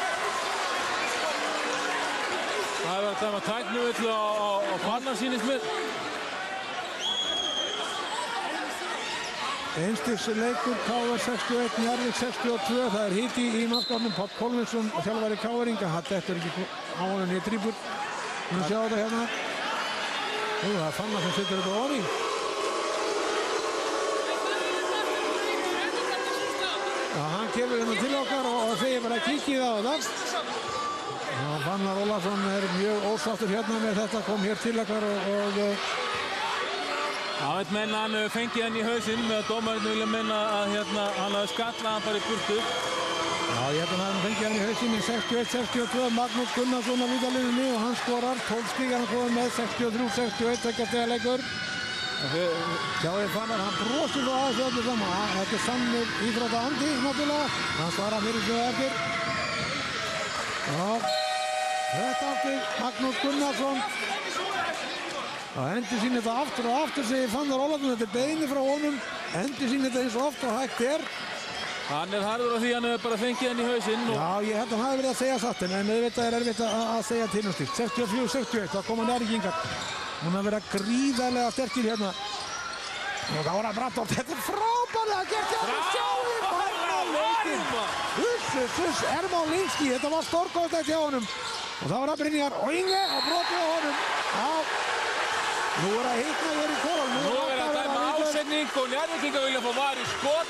Það er það með tæknivillu á, á, á Fannar sýnist mér. Einstigs leikur, K R sextíu og eitt, Njarðvík sextíu og tvö. Það er hiti í mannskapnum, Páll Kolvinsson og þjálfari Káringa. Þetta er ekki á honum í drýpur. Við sjá þetta hérna. Ú, það er Fannar sem setur þetta ofan í. Já, hann kemur hérna til okkar og, og segir bara kíkið á þetta. Já, Fannar Ólafsson er mjög ósáttur hérna með þetta, kom hér til okkar og... og Já, veit menna hann fengið hann í hausinn með að dómarinn vilja menna að hérna hann hafði skallað hann bara í burtu. Já, ég held að hann fengið hann í hausinn í sextíu og eitt sextíu og tvö. Magnús Gunnarsson á vítalinnu og hann skorar tólf stig, hann komið með sextíu og þrjú sextíu og eitt tveggja stiga leikur. Sjáðu Fannar, hann brosir svo aðeins öllu saman. Þetta er sannur íþróttaandi, náttúrulega. Hann svarar fyrir sig eftir. Já, þetta aftur Magnús Gunnarsson. Það endur sín þetta aftur og aftur, segir Fannar Ólafsson. Þetta er beini frá honum. Endur sín þetta eins og oft og hægt er. Hann er harður á því hann hefur bara fengið hann í hausinn. Og... Já, ég held að hann hafi verið að segja satt, en auðvitað er erfitt að, að segja til um slíkt. sextíu og fjögur sextíu og eitt, þá koma Njarðvíkingar. Hún har verið gríðarlega sterkir hérna. Og þá er það Bradford. Þetta er frábærlega gert hjá hann. Sjáðu bara leikinn. Uss, uss, uss, Ermolinski. Þetta var stórkostlegt hjá honum. Og þá er það Brynjar og Inge á broti á honum. Já. Nú er að hitna hér í kólan. Nú er að dæma ásetning og Njarðvíkingar vilja fá var í skot.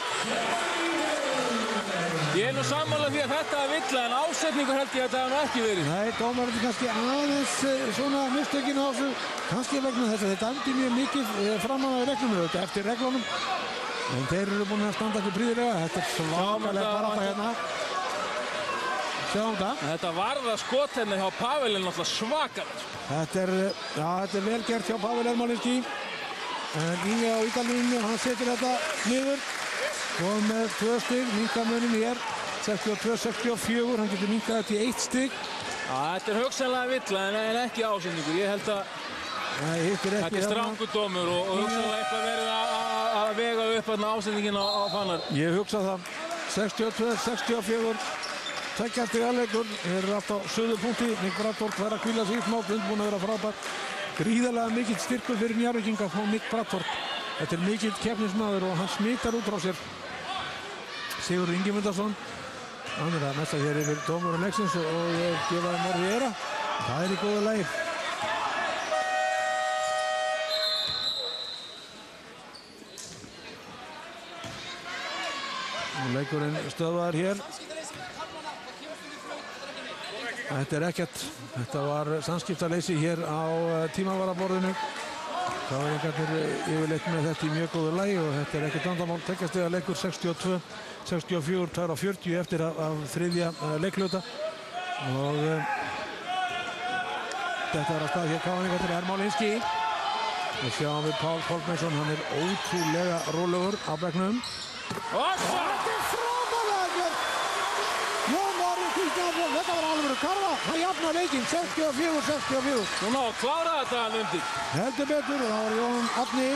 Ég er nú sammála því að þetta er villa, en ásetningur held ég að þetta hafa ekki verið. Nei, dómarinn kannski aðeins svona mistökin á þessu. Kannski vegna þess að þetta dæmdi mjög mikið framan af reglunum, þetta eftir reglunum. En þeir eru búin að standa ekki prýðilega. Þetta er svakalega barátta hérna. Sjáum það. Þetta varða skot hérna hjá Pavel er náttúrulega svakalegt. Þetta er, já, þetta er vel gert hjá Pavel Ermolinski. En Inge á vítalínu, hann setur þetta niður. Og með tvö stig, minkamunin hér. sextíu og tvö sextíu og fjögur, hann getur minkað þetta í eitt stig. Já, þetta er hugsanlega villa en, en ekki ásetningur. Ég held að Nei, hittir ekki þetta er strangur dómur og, og hugsanlega eitthvað verið að vega upp hérna ásetningin á, á Fannar. Ég hugsa það. sextíu og tvö sextíu og fjögur. Tveggja stiga leikur. Þeir eru alltaf á suðupunkti. Nick Bradford fær að hvíla sig í smá stund, búinn að vera frábær. Gríðarlega mikill styrkur fyrir Njarðvíkinga frá Nick Bradford. Þetta er mikill keppnismaður og hann smitar út frá sér. Sigurður Ingimundarson. Hann er að messa hér yfir dómurum leiksins og gefa þeim orðið eira. Það er í góðu lagi. Leikurinn stöðvaður hér. Þetta er ekkert. Þetta var samskiptaleysi hér á tímavaraborðinu. Káringarnir yfirleitt með þetta í mjög góðu lagi og þetta er ekkert vandamál. Tveggja stiga leikur sextíu og tvö sextíu og fjögur, tvö á fjörutíu eftir af, af þriðja uh, leikluta. Og uh, þetta er að stað hér Káringarnir Ermolinski. Við sjáum við Pál Kolbeinsson, hann er ótrúlega rólegur á bekknum. Og þetta er frábærlega gert! Jón Orri Kristjánsson, þetta var alveg karfa. Hann jafnar leikinn sextíu og fjögur sextíu og fjögur. Nú ná að klára þetta hann undir. Heldur betur og það var Jón Árni.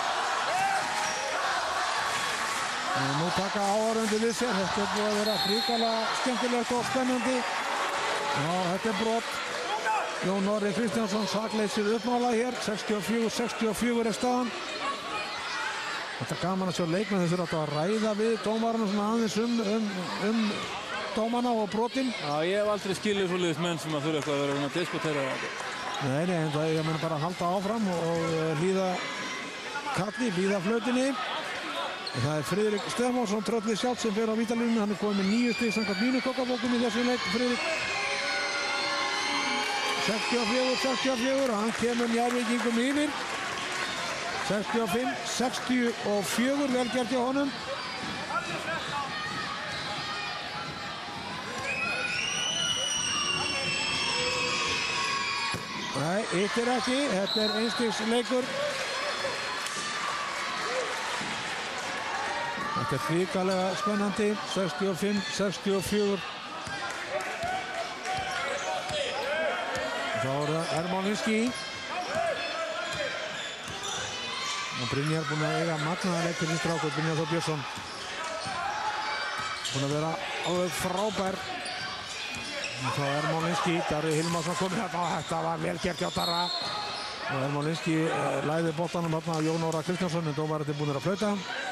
Og nú taka áhorfendur við sér. Þetta er búið að vera hrikalega skemmtilegt og spennandi. Já, þetta er brot. Jón Orri Kristjánsson sakleysir uppmála hér. sextíu og fjögur sextíu og fjögur er staðan. Þetta er gaman að sjá leikmenn þeir þurfa að ræða við dómarana svona aðeins um, um, um dómana og brotin. Já, ég hef aldrei skilið svoleiðis menn sem að þurfa eitthvað að vera að diskutera þetta. Nei, nei, en það er bara að halda áfram og, og hlýða kalli, hlýða flautinni. Og það er Friðrik Stefánsson, tröllið sjálf sem fer á vítalínunni. Hann er komið með níu stig samkvæmt mínu kokkabókum í þessu leik, Friðrik. sextíu og fjögur sextíu og fjögur, hann kemur Njarðvíkingum yfir. sextíu og fimm sextíu og fjögur, vel gert hjá honum. Nei, yttir ekki, þetta er einstigs leikur. Þetta er hrikalega spennandi, sextíu og fimm sextíu og fjögur. Þá er það Ermolinski. Og Brynjar búinn að eiga magnaðan leik til strákur, Brynjar Þór Björnsson. Búinn að vera alveg frábær. Og þá Ermolinski, Darri Hilmarsson komið þetta og þetta var vel gert hjá Darra. Og Ermolinski eh, læði boltanum hérna Jón Óra Kristjánsson en dómararnir búnir að flauta.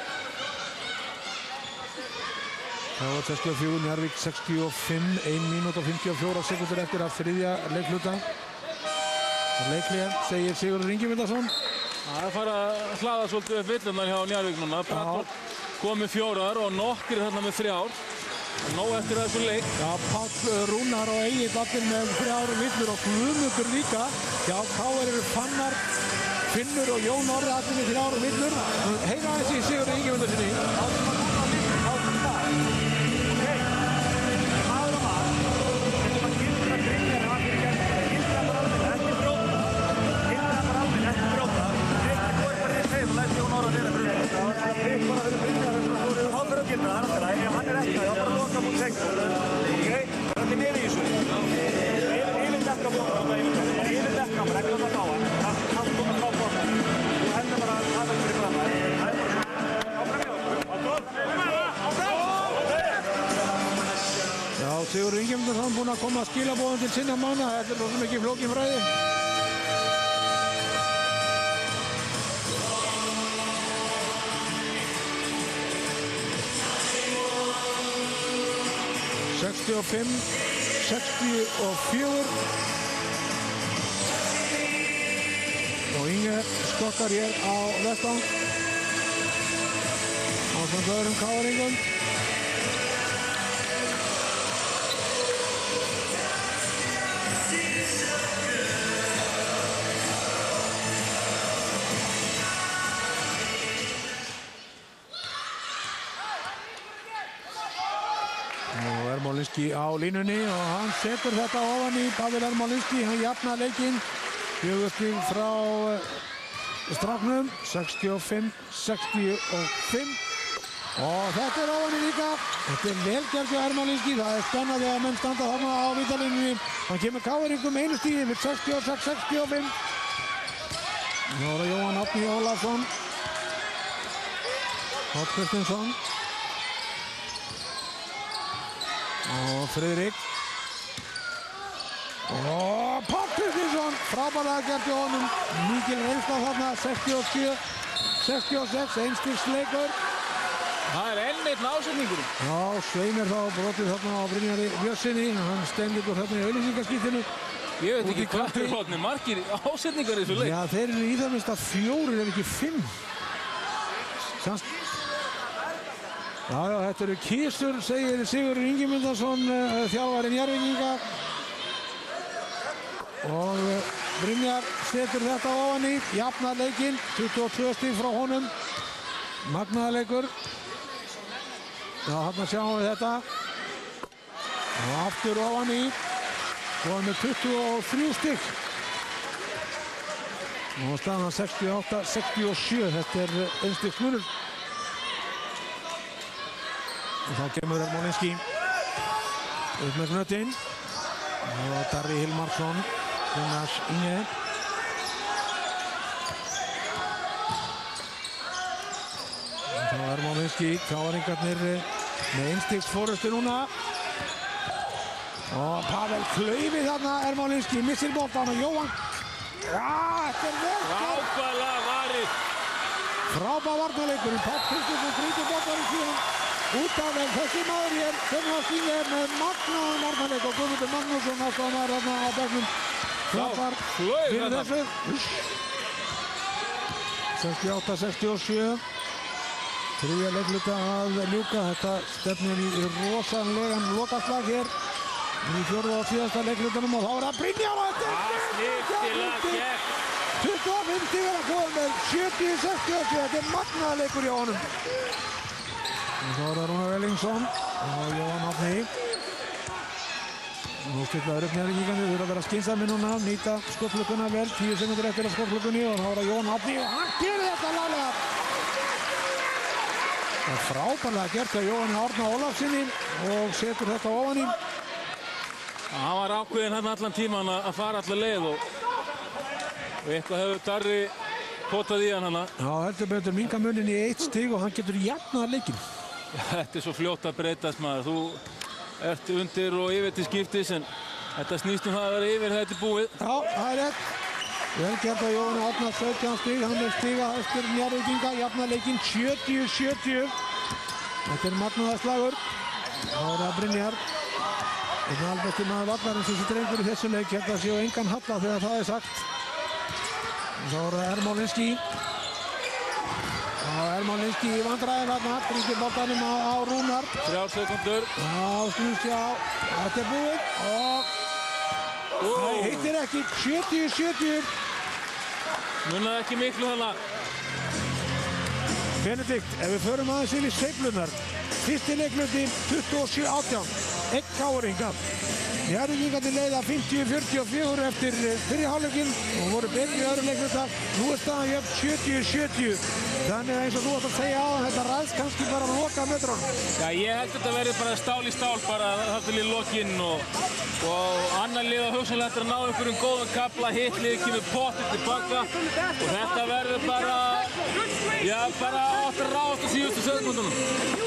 Það var sextíu og fjögur, Njarðvík sextíu og fimm, ein mínúta og fimmtíu og fjórar sekúndur eftir að þriðja leikhluta. Leiklega segir Sigurður Ingimundarson. Það er farið að hlaða svolítið upp villunar hjá Njarðvík núna. Brattor komið fjórar og nokkrir þarna með þrjár. Nóg eftir þessu leik. Já, Páll Rúnar og Egill allir með þrjár villur og Guðmundur líka. Já, K R eru Fannar, Finnur og Jón Orri allir með þrjár villur. Heyra þessi Sigurður Ingimundarssoni. Sigurður Ingimundarson búinn að koma að skilaboðum til sinna manna. Þetta er svo mikið flókin fræði. sextíu og fimm sextíu og fjögur. Og Inge skokkar hér á vettvang. Ásamt öðrum K R-ingum. Ermolinski á línunni og hann setur þetta ofan í Pavel Ermolinski, hann jafnar leikinn. Fjögur stig frá stráknum, sextíu og fimm sextíu og fimm. Og þetta er ofan í líka. Þetta er vel gert hjá Ermolinski, það er spennandi að menn standa þarna á vítalínunni. Hann kemur K R-ingum einu stigi við sextíu og sex sextíu og fimm. Nú er það Jóhann Árni Ólafsson. Páll Kristinsson. Og Friðrik. Og Páll Kristinsson, frábærlega gert í honum. Mikil reynsla þarna, sextíu og sjö sextíu og sex, einstigs leikur. Það er enn einn ásetningur. Já, Sveimir þá brotið þarna á Brynjari Björnssyni. Hann stendur þarna í auglýsingaskítinu. Ég veit ekki hvað er hotni margir ásetningar í þessu leik. Já, þeir eru í það minnst að fjórir ef ekki fimm. Sannst. Já, já, þetta eru kísur, segir Sigurður Ingimundarson, uh, þjálfari Njarðvíkinga. Og uh, Brynjar setur þetta ofan í, jafnar leikinn, tuttugu og tvö stig frá honum. Magnaður leikur. Já, þarna sjáum við þetta. Og aftur ofan í, og hann með tuttugu og þrjú stig. Og staðan sextíu og átta sextíu og sjö, þetta er einstigs munur. Og þá kemur Ermolinski upp með knöttinn. Og Darri Hilmarsson, Gunnars Inge. Og þá Ermolinski, K R-ingarnir með einstigs forystu núna. Og Pavel klaufi þarna Ermolinski, missir boltan og Jóhann. Já, þetta er vel. Frábærlega varið. Frábær varnarleikurinn, Páll Kristinsson grípur boltan í síðan. Út af en þessi maður hér, Gunnars Inge með magnaðan varnarleik og Guðmundur Magnússon aðstofnar þarna á bekknum. Klappar fyrir þessu. sextíu og átta sextíu og sjö. Þriðja leikluta að ljúka. Þetta stefnir í rosanlegan lokaslag hér í fjórða og síðasta leiklutanum og þá er það Brynjar og þetta er snyrtilega gert. tuttugu og fimm stig að koma með sjötíu sextíu og sjö. Þetta er magnaður leikur hjá honum. Og þá er það Rúnar Ellingsson og Jóhann Árni. Nú stillaður upp Njarðvíkingarnir, þurfa að vera skynsamir núna, nýta skotlukkuna vel, tíu sekúndur eftir af skotlukunni og þá er það Jón Árni og hann gerir þetta laglega. Það er frábærlega gert af Jóhanni Árna Ólafsinni og setur þetta ofan í. Hann var ákveðinn hann allan tíman að fara allar leið og, og eitthvað hefur Darri potað í hann hana. Já, heldur betur minga munin í eitt stig og hann getur jafnað leikinn. Þetta er svo fljótt að breytast maður. Þú ert undir og yfir til skiptis en þetta snýst um það að vera yfir þetta er búið. Já, það er rétt. Vel gert af Jóhanni Árna, sautján stig, hann er stiga eftir Njarðvíkinga, jafnað leikinn sjötíu sjötíu. Þetta er magnaðarslagur. Þá er það Brynjar. Einn albætti maður vallarins þessi drengur í þessu leik, hérna séu engan halla þegar það er sagt. Þá er það Ermolinski. Já, Ermolinski í vandræðin þarna, bringir boltanum á, á Rúnar. Þrjár sekundur. Já, snúst já, þetta er búið og það hittir ekki, sjötíu sjötíu. Munaði ekki miklu hana. Benedikt, ef við förum aðeins inn í sveiflunar, fyrsti leikluti tuttugu og sjö átján, einn káringa. Njarðvíkingarnir leiða fimmtíu fjörutíu og fjögur eftir fyrri hálfleikinn og voru betri í öðru leikluta. Nú er staðan jöfn sjötíu sjötíu. Þannig eins og þú ætti að segja á þetta ræðst kannski bara að loka metrunum. Já, ég held að þetta verði bara stál í stál bara þar til í lokinn og, og annar lið á hugsanlega eftir að ná einhverjum góðum kapla, hitt lið kemur pottið tilbaka og þetta verður bara, já, bara áttur ráðast á síðustu sekúndunum.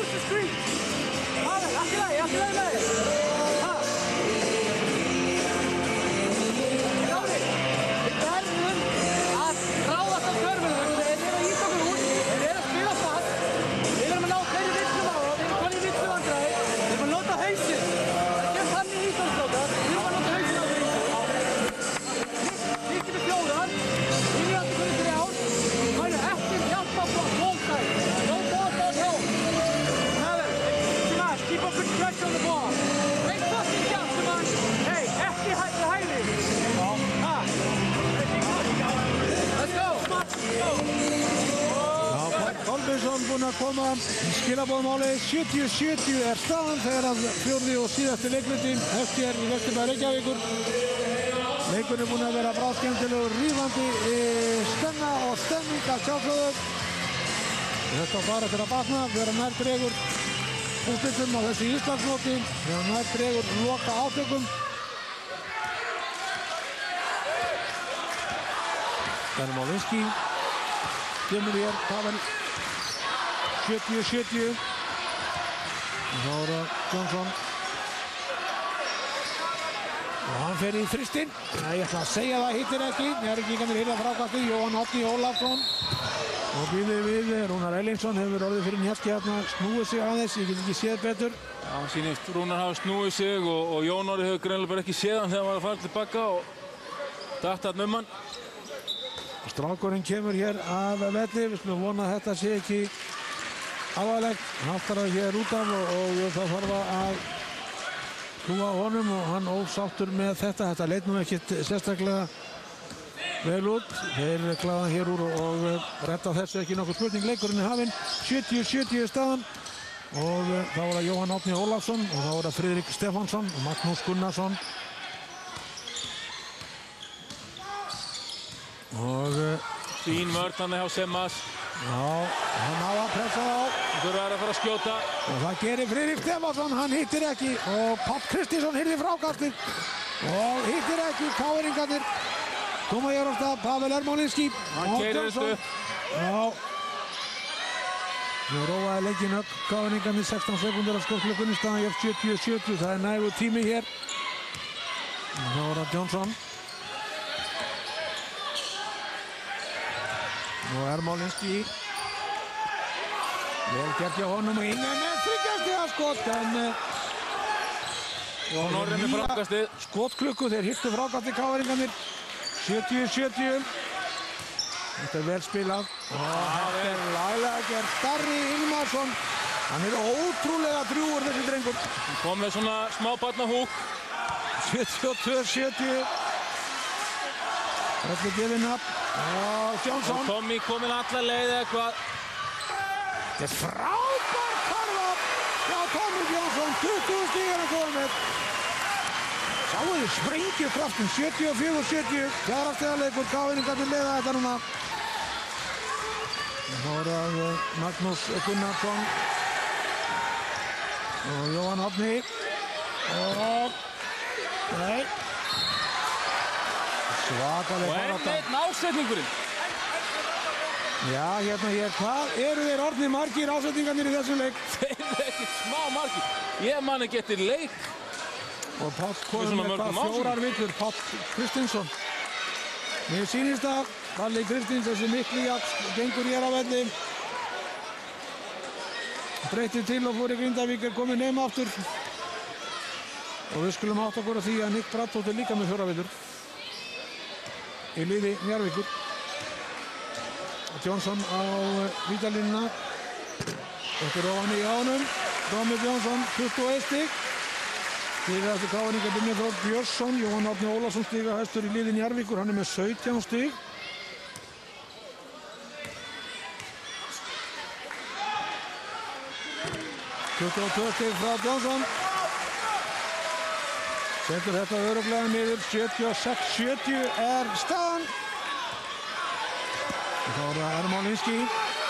Búinn að koma skilaboðmáli sjötíu sjötíu er staðan þegar að fjórði og síðasti leikluti hefst hér í Vesturbæ Reykjavíkur. Leikurinn er búinn að vera bráðskemmtilegur, rífandi spenna og stemming að sjálfsögðu. Þetta bara til að batna, vera nær dregur úrslitum á þessu Íslandsmóti, vera nær dregur loka átökum. Ermolinski kemur hér, Pavel. sjötíu sjötíu. Þá er það Jónsson. Og hann fer í þristinn. Ég ætla að segja það hittir ekki. Njarðvíkingarnir hirða frákastið. Jóhann Árni Ólafsson. Og býðið við Rúnar Erlingsson hefur orðið fyrir Njarðvík hérna. Snúið sig aðeins. Ég get ekki séð betur. Já, hann sýnist Rúnar hafa snúið sig og, og Jón Orri hefur greinilega bara ekki séð hann þegar hann var að fara tilbaka og datt hann um hann. Strákurinn kemur hér af velli. Við skulum vona að þetta sé ekki alvarlegt, hann aftar það hér út af og, og það þarf að hlúa honum og hann ósáttur með þetta. Þetta leit nú ekkert sérstaklega vel út. Þeir kláða hér úr og, og retta þessu ekki nokkuð spurning. Leikurinn er hafinn, sjötíu sjötíu staðan og þá er það Jóhann Árni Ólafsson og þá er það Friðrik Stefánsson og Magnús Gunnarsson. Og fín vörn hann hjá Semmas. Já, hann á að pressa á. Þú þurfa að fara að skjóta. Og það gerir Friðrik Stefánsson, hann hittir ekki. Og Páll Kristinsson hirði frákastið. Og hittir ekki, káringarnir. Koma hér á stað, Pavel Ermolinski. Hann keyrir þetta upp. Já. Nú róaði leikinn upp, káringarnir sextán sekúndur af skotklukkunni, staðan jöfn sjötíu sjötíu. Það er nægur tími hér. Þá er það Jónsson. Nú er Ermolinski. Vel gert hjá honum og inn með þriggjastiga skot en Jón Orri með frákastið. Skotklukku, þeir hittu frákastið káringarnir. sjötíu sjötíu. Þetta er vel spilað. Og þetta er laglega gert. Darri Ingmarsson. Hann er ótrúlega drjúgur þessi drengur. Hann kom með svona smá barnahúk. sjötíu og tvö sjötíu. Þetta er gefinn upp. Og Jónsson. Tommy kominn alla leið eitthvað. Þetta er frábær karfa. Já, Tommy Jónsson, tuttugu stígar að góða með. sjáðu, sprengju kraftin, sjötíu og fjögur sjötíu, fjárhagstegalegur, káinningarnir leiða þetta núna. Þá er það Magnús Gunnarsson og Jóhann Árni og, nei, svakaleg Og enn einn ásetningurinn. Já, hérna hér, hvað eru þeir orðnir margir ásetningarnir í þessum leik? Þeir eru ekkert smá margir. Ég man ekki eftir leik. Og Páll Með komið svona með mörgum hvað fjórar villur, Páll Kristinsson. Mér sýnist að Palli Kristins, þessi miklu jafn, gengur hér á velli. Breytir til og fór í Grindavík, er komið nema aftur. Og við skulum átta okkur á því að Nick Brattótt er líka með fjórar villur. Í liði Njarðvíkur. Johnson á vítalínuna. Þetta er ofan í ánum. Dómur Jónsson, tuttugu og eitt stig. Stíga eftir káinningar Brynjar Þór Björnsson. Jóhann Árni Ólafsson stíga hæstur í liði Njarðvíkur. Hann er með sautján stig. tuttugu og tvö stig frá Johnson. Setur þetta örugglega niður. sjötíu og sex sjötíu er staðan. Þá er það Ermolinski.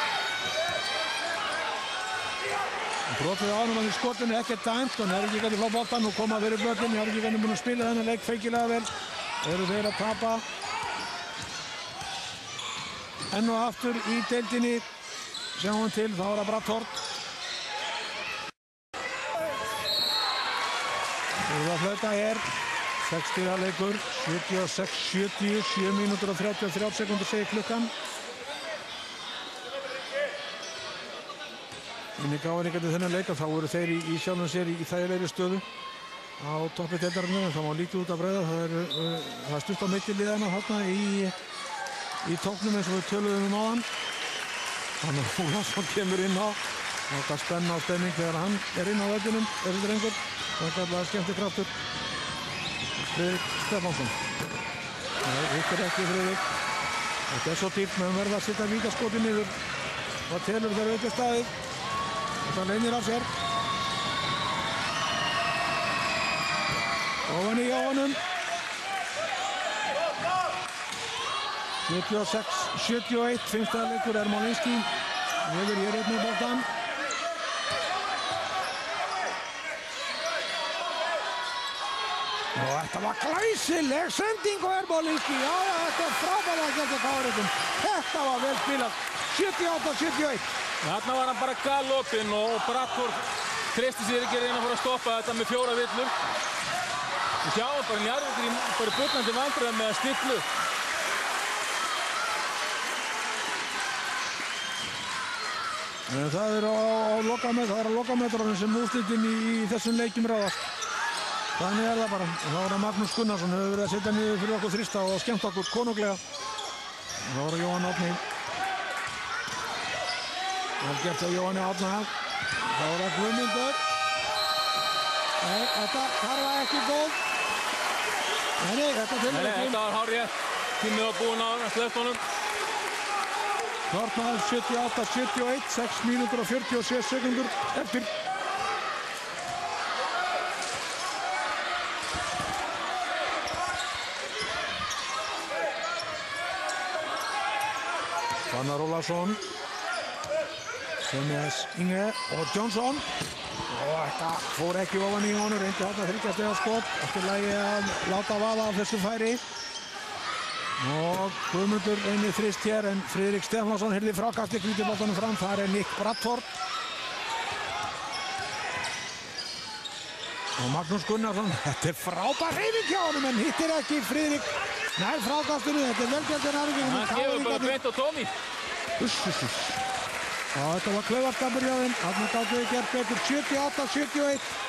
Brotið á hann í skotinu, ekkert dæmt. Hann er ekki gætið frá boltan og koma fyrir blöðin. Ég er ekki gætið búin að spila þennan leik feikilega vel. Eru þeir að tapa. Enn og aftur í deildinni. Sjáum við til, þá er það Brattótt. Það er flauta hér. sex stiga leikur, sjötíu og sex sjötíu, sjö mínútur og þrjátíu og þrjár sekúndur segir klukkan. En í káinningarnir þennan leik þá eru þeir í, í sjálfum sér í, í þægilegri stöðu á toppi deildarinnar, en það má lítið út að bregða. Það er, uh, það er stutt á milli liðana þarna í, í toppnum eins og við töluðum um áðan. Þannig að Ólafsson kemur inn á. Það er spenna og stemning þegar hann er inn á vellinum, þessi drengur. Það er kallega skemmtikraftur. Friðrik Stefánsson. Nei, hittir ekki Friðrik. Þetta er svo dýrt með að verða að setja vítaskoti niður. Það telur þegar upp í staðið. Þetta leynir af sér. Ofan í Jóhannum. sjötíu og sex sjötíu og eitt, fimmta leikur Ermolinski. Hefur hér einn með boltan. Og þetta var glæsileg sending á Ermolinski. Já, já, þetta er frábæðlega gert að kárinum. Þetta var vel spilað. sjötíu og átta sjötíu og eitt. Þarna var hann bara galopinn og Brattótt treysti sér ekki að reyna að fara að stoppa þetta með fjóra villur. Við sjáum bara Njarðvíkur í bara bullandi vandræðum með að stillu. En það er á, á lokamet, það er á lokametrunum sem úrslitin í, í þessum leikjum ráðast. Þannig er það bara. Og þá er það Magnús Gunnarsson, hefur verið að setja niður fyrir okkur þrista og skemmt okkur konunglega. Og þá er það Jóhann Árni. Vel gert á Jóhanni Árna. Þá er það Guðmundur. Nei, þetta karfa ekki góð. Nei, nei, þetta finnur Nei, ekki. þetta var hárrétt. Tímið var búinn á sleppt honum. Þarna sjötíu og átta sjötíu og eitt, sex mínútur og fjörutíu og sjö sekundur eftir. Fannar Ólafsson, Semmes Inge og Johnson. Og þetta fór ekki ofan í honum, reyndi þarna þriggja stiga skot. Eftir lagi að láta vaða af þessu færi. Og Guðmundur einnig þrist hér, en Friðrik Stefánsson hirði frákasti hvítuboltanum fram. Þar er Nick Brattótt. Og Magnús Gunnarsson, þetta er frábær hreyfing hjá honum, en hittir ekki Friðrik nær frákastinu. Þetta er velgjörður Njarðvíkur. Hann gefur bara beint á Tómi. Uss, uss, uss. Og þetta var klaufarskapur hjá þeim. Þarna gátu við gert betur. sjötíu og átta sjötíu og eitt.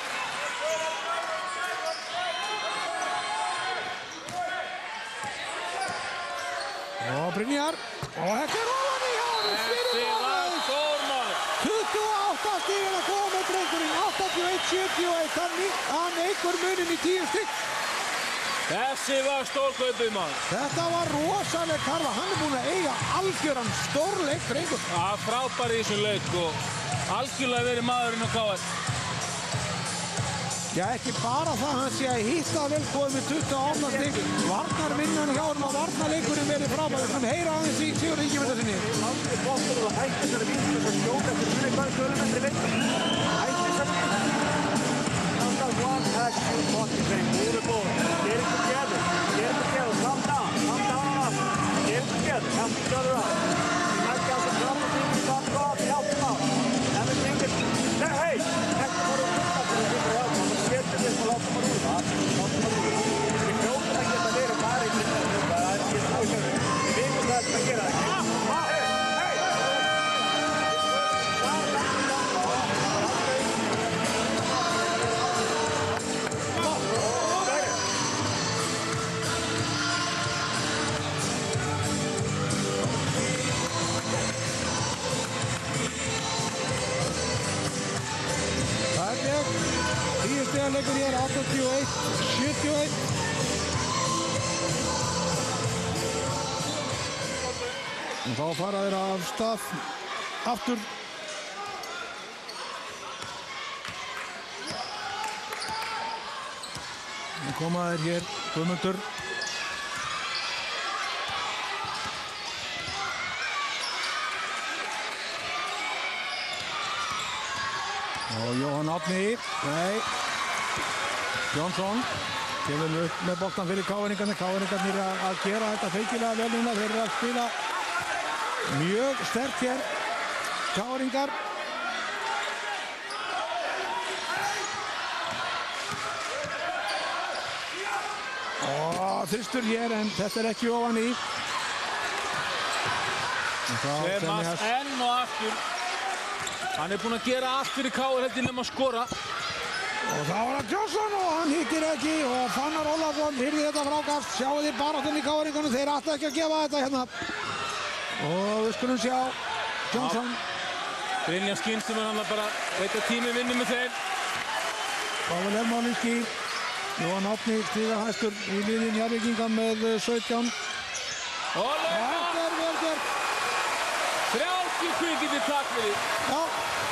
Og Brynjar. Og þetta er ofan í hjá honum. Þessi var stórmaður. tuttugu og átta stig er að koma með drengurinn. áttatíu og eitt sjötíu og eitt. Hann, hann eykur munin í tíu stig. Þessi var stórkaupið maður. Þetta var rosaleg karfa. Hann er búinn að eiga algjöran stórleik drengur. Já, frábær í þessum leik og algjörlega verið maðurinn á K R. Já, ekki bara það, hann sé að hitta vel góð með tuttugu og átta stig. Varnarvinnan hjá hann og varnarleikurinn verið frábær. Við skulum heyra aðeins í Sigurði Ingimundarsyni. Aldrei bóttur og hætti þessari vinnu þess að skjóta eftir muni hvað kilometri veitur. Hætti þessari vinnu. Number one has two forty very beautiful. Get it together. Get it together. Calm down. Calm down enough. Get it together. Help each other out. You might get some trouble things you talk about. Help them out. Everything is... Hey! Hætti bara úr hluta fyrir að hluta hjálpa. Það setur þess að láta maður úr það. Láta maður úr það. Við hljóðum að geta verið bara í hluta hluta. Það er ekki svo sem við vitum það að gera það. Leikur hér áttatíu og eitt sjötíu og eitt. Og þá fara þeir af stað aftur. Nú koma þeir hér, Guðmundur. Og Jóhann Árni, nei. Jónsson kemur upp með boltan fyrir káinningarnir. Káinningarnir að, að gera þetta feikilega vel núna. Þeir eru að spila mjög sterkt hér. Káinningar. Og þristur hér en þetta er ekki ofan í. Semast enn og aftur. Hann er búinn að gera allt fyrir K R heldur nema að skora. Og þá var það Johnson og hann hittir ekki og Fannar Ólafsson hyrði þetta frákast. Sjáu þið baráttunni í káringunum, þeir ætla ekki að gefa þetta hérna. Og við skulum sjá Johnson. Brynjar skinn sem er hann að bara veit að tími vinni með þeim. Páll Ermálinski, Jóhann Árni stiga hæstur í liðin Njarðvíkinga með sautján. Og þetta er vel gert. þrjátíu kvikindi takk fyrir. Já.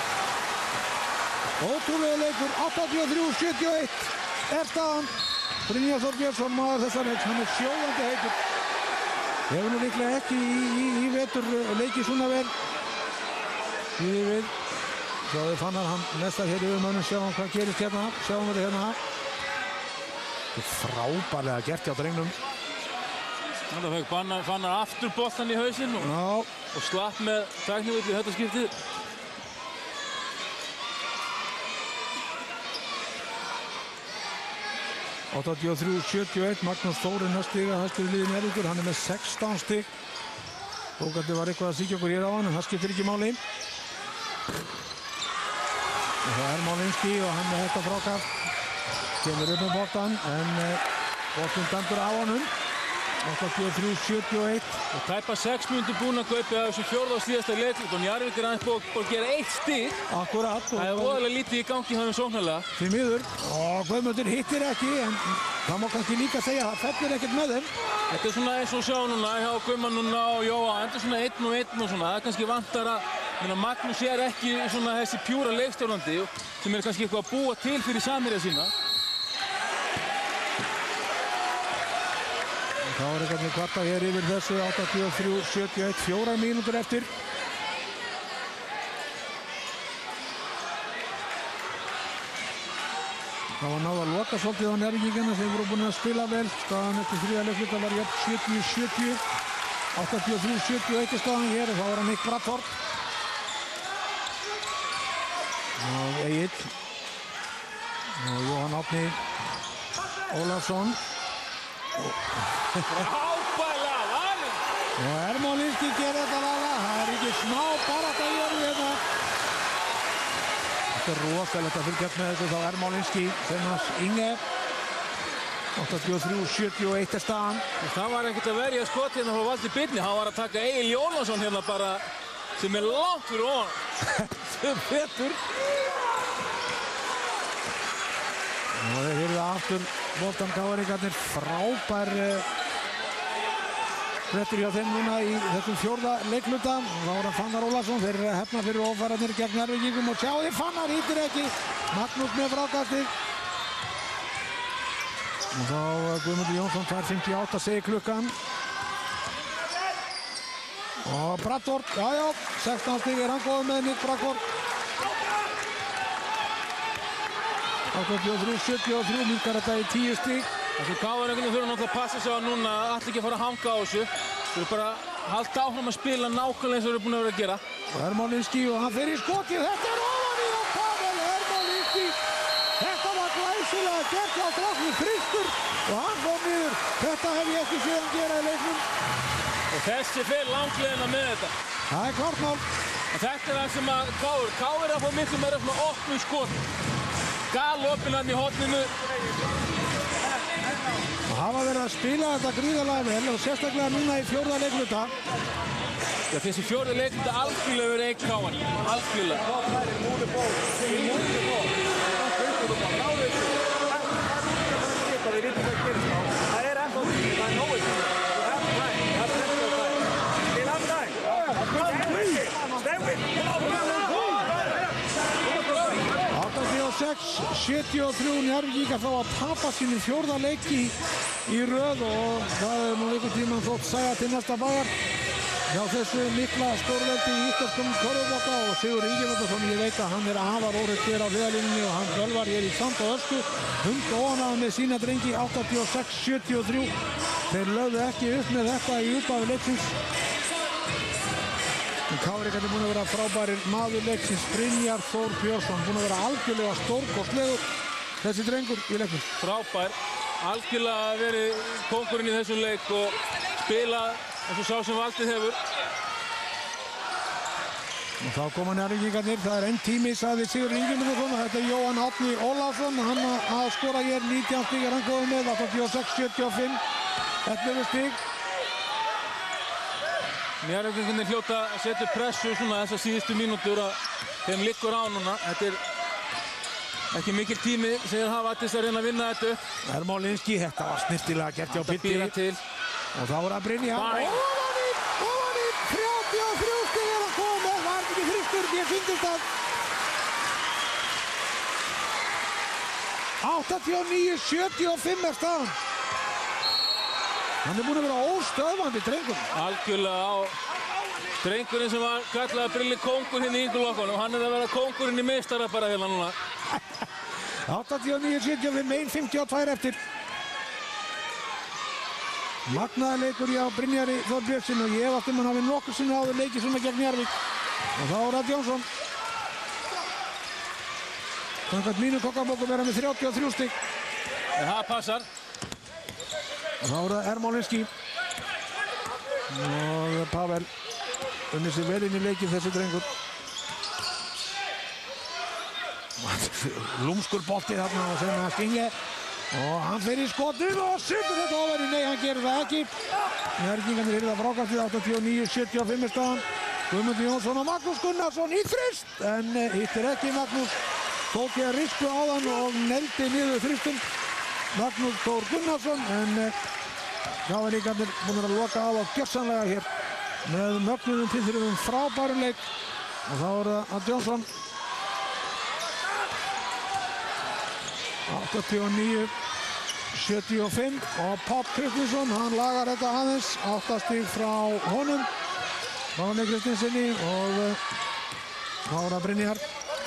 Ótrúlega leikur, áttatíu og þrjú sjötíu og eitt er staðan. Brynjar Þór Björnsson maður þessar leiks, hann er sjóðandi heitur. Hefur nú líklega ekki í, í, í vetur leikið svona vel. Við við. Svo þið fannar hann mestar hér yfir mönnum, sjáum hvað gerist hérna, sjáum þetta hérna. Þetta er frábærlega gert hjá drengnum. Þetta fekk Fannar, Fannar aftur boltan í hausinn og, og slapp með tæknivill í þetta skiptið. áttatíu og þrjú sjötíu og eitt, Magnús Þórinn að stiga hæstur í liðin Njarðvíkur, hann er með sextán stig. Bókandi var eitthvað að síkja okkur hér á hann, en það skiptir ekki máli. Og það er Málinski og hann með þetta frákast. Kemur upp með boltan, en boltin dæmdur á honum. áttatíu og þrjú sjötíu og eitt. Og tæpa sex mínútur búin að kaupa þessu fjórða og síðasta leik og Njarðvík er aðeins búin að gera eitt stig. Akkurat. Það er voðalega lítið í gangi hjá þeim sóknarlega. Því miður. Og Guðmundur hittir ekki, en það má kannski líka segja að það fellur ekkert með þeim. Þetta er svona eins og sjá núna hjá Guðmann núna og Jóa. Þetta er svona einn og einn og svona. Það er kannski vantar að Magnús er ekki svona þessi pjúra leikstjórnandi sem er kannski eitthvað að búa til fyrir samherja sína. Þá er eitthvað kvarta hér yfir þessu, áttatíu og þrjú sjötíu og eitt, fjórar mínútur eftir. Það var náða að loka svolítið á Njarðvíkingana sem voru búin að spila vel. Staðan eftir þriðja leikluta var jafn sjötíu sjötíu. áttatíu og þrjú sjötíu og eitt er staðan hér og þá var hann Nick Bradford. Og Egill. Og Jóhann Árni Ólafsson. Frábælega valinn! Og Ermálinski gerir þetta laga, það er ekki smá barátta í orði hérna. Þetta er rosalegt að fylgjast með þessu þá Ermálinski, Sennas Inge. áttatíu og þrjú sjötíu og eitt er staðan. Það var ekkert að verja skot hérna frá Valdi Birni, hann var að taka Egil Jónasson hérna bara sem er langt fyrir ofan. Sem betur. Og þeir hyrðu aftur boltan káringarnir, frábær frettur hjá þeim núna í þessum fjórða leikluta. Þá er það Fannar Ólafsson, þeir eru að hefna fyrir ófærarnir gegn Njarðvíkingum og sjá þið Fannar hittir ekki. Magnús með frákastið. Og þá Guðmundur Jónsson, tvær fimmtíu og átta segir klukkan. Og Bradford, já já, sextán stig er hann góð með Nick Bradford. áttatíu og þrjú sjötíu og þrjú minnkar þetta í tíu stig. Þessu káingarnir þurfa náttúrulega að passa sig á núna, ætla ekki að fara að hanga á þessu. Þú eru bara að halda áfram að spila nákvæmlega eins og þú eru búin að vera að gera. Og Ermolinski og hann fer í skotið, þetta er ofan í og Pavel Ermolinski. Þetta var glæsilega gert á drafnum Kristur og hann fór niður. Þetta hef ég ekki séð hann gera í leiknum. Og þessi fer langleiðina með þetta. Það er klart mál. Og þetta er það sem að Káur, Káur er að fá miklu meira svona opnum skot. Galopinn hann í horninu. Og hafa verið að spila þetta gríðarlega vel og sérstaklega núna í fjórða leikluta. Já, þessi fjórða leikluta algjörlega verið einn Káan. Algjörlega. Við vitum hvað gerist á. Það er ennþá því, það er nógu því. Það er ennþá því, það er ennþá því. Til hann dag. Stefið! áttatíu og sex sjötíu og þrjú Njarðvíkingar þá að tapa sínum fjórða leiki í röð og það er nú einhvern tímann þótt saga til næsta bæjar hjá þessu mikla stórveldi í íslenskum körfubolta og Sigur Ingimundarson, ég veit að hann er afar óhreitt hér á hliðarlínunni og hann Bölvar hér í Sand og Ösku hund óánægður með sína drengi. Áttatíu og sex sjötíu og þrjú þeir lögðu ekki upp með þetta í upphafi leiksins. Káringarnir er búin að vera frábærir maður leiksins. Brynjar Þór Björnsson búin að vera algjörlega stórkostlegur þessi drengur í leiknum. Frábær, algjörlega verið kóngurinn í þessum leik og spila eins og sá sem valdið hefur. Og þá koma Njarðvíkingarnir, það er enn tími, sagði Sigur Ingimundarson. Þetta er Jóhann Árni Ólafsson, hann að skora hér nítján stig er hann góður með, áttatíu og sex sjötíu og fimm, ellefu stig. Njarðvíkingarnir hljóta að setja pressu svona þessar síðustu mínútur að þeim liggur á núna. Þetta er ekki mikil tími sem þeir hafa til þess að reyna að vinna þetta upp. Ermolinski, þetta var snirtilega gert hjá Þetta Pitti. býra til. Og þá er að Brynja. Bang! Ofan í, ofan í, þrjátíu og þrjú stig er að koma með, var ekki þrýstur, ég fyndist það. áttatíu og níu sjötíu og fimm er staðan. Hann er búinn að vera óstöðvandi drengur. Algjörlega á drengurinn sem var kallað Brilli kóngur hérna í ynglokkunum. Hann er að vera kóngurinn í meistara bara hérna núna. áttatíu og níu sjötíu og fimm, einn fimmtíu og tvö eftir. Magnaður leikur hjá Brynjari Þór Björnsson og ég efast um hann hafi nokkur sinni áður leikið svona gegn Njarðvík. Og þá er það Jónsson. Samkvæmt mínu kokkabókum er hann með þrjátíu og þrjú stig. En það passar. Og þá er það Ermolinski. Og Pavel unnið sér vel inn í leikinn þessi drengur. Lúmskur bolti þarna og sem að Stinge. Og hann fer í skotið og setur þetta ofar í, nei hann gerir það ekki. Njarðvíkingarnir eru það frákastið, áttatíu og níu sjötíu og fimm er staðan. Guðmundur Jónsson og Magnús Gunnarsson í þrist. En hittir ekki Magnús. Tók ég að rispu á hann og neldi niður þristum. Magnús Þór Gunnarsson en Káringarnir búin að loka á að gjörsamlega hér með mögnuðum tilþrifum frábærum leik og þá er það að Jónsson áttatíu og níu sjötíu og fimm og Páll Kristinsson hann lagar þetta aðeins átta stig frá honum Máni Kristinsinni og þá er það Brynjar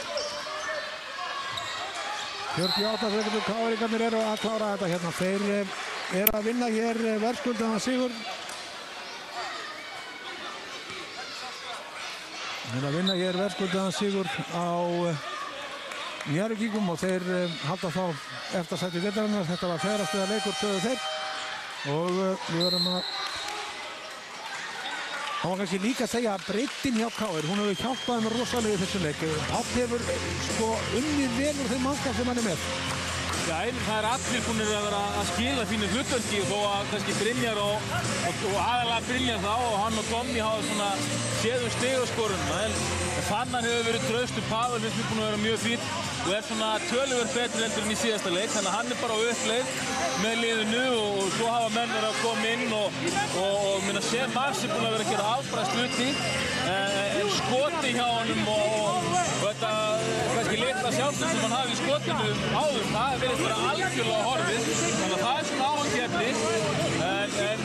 fjörutíu og átta sekundur, Káringarnir eru að klára þetta hérna. Þeir eru að vinna hér verðskuldaðan sigur. Þeir eru að vinna hér verðskuldaðan sigur á Njarðvíkingum og þeir halda þá eftir sæti deildarinnar. Þetta var fjórða leikur sögðu þeir og við verðum að Það var kannski líka að segja að breiddin hjá K R, hún hefur hjálpað þeim rosalega í þessu leik. Páll hefur sko unnið vel úr þeim mannskap sem hann er með. Já, einnig það er allir búin að vera að skila fínu hlutverki þó að kannski Brynjar og, og, og aðalega Brynjar þá og hann og Tommy hafa svona séðum stigaskorun. En Fannar hefur verið traustur, Pavel finnst mér búin að vera mjög fín og er svona töluvert betri heldur en í síðasta leik. Þannig að hann er bara á uppleið með liðinu og, og svo hafa menn verið að koma inn og, og, og minna Sem Mars er búin að vera að gera afbræðst hluti en, en skoti hjá honum og, og, og þetta kannski litla sjálfstöð sem hann hafi í skotinu áður, það verið vera algjörlega horfið. Þannig að það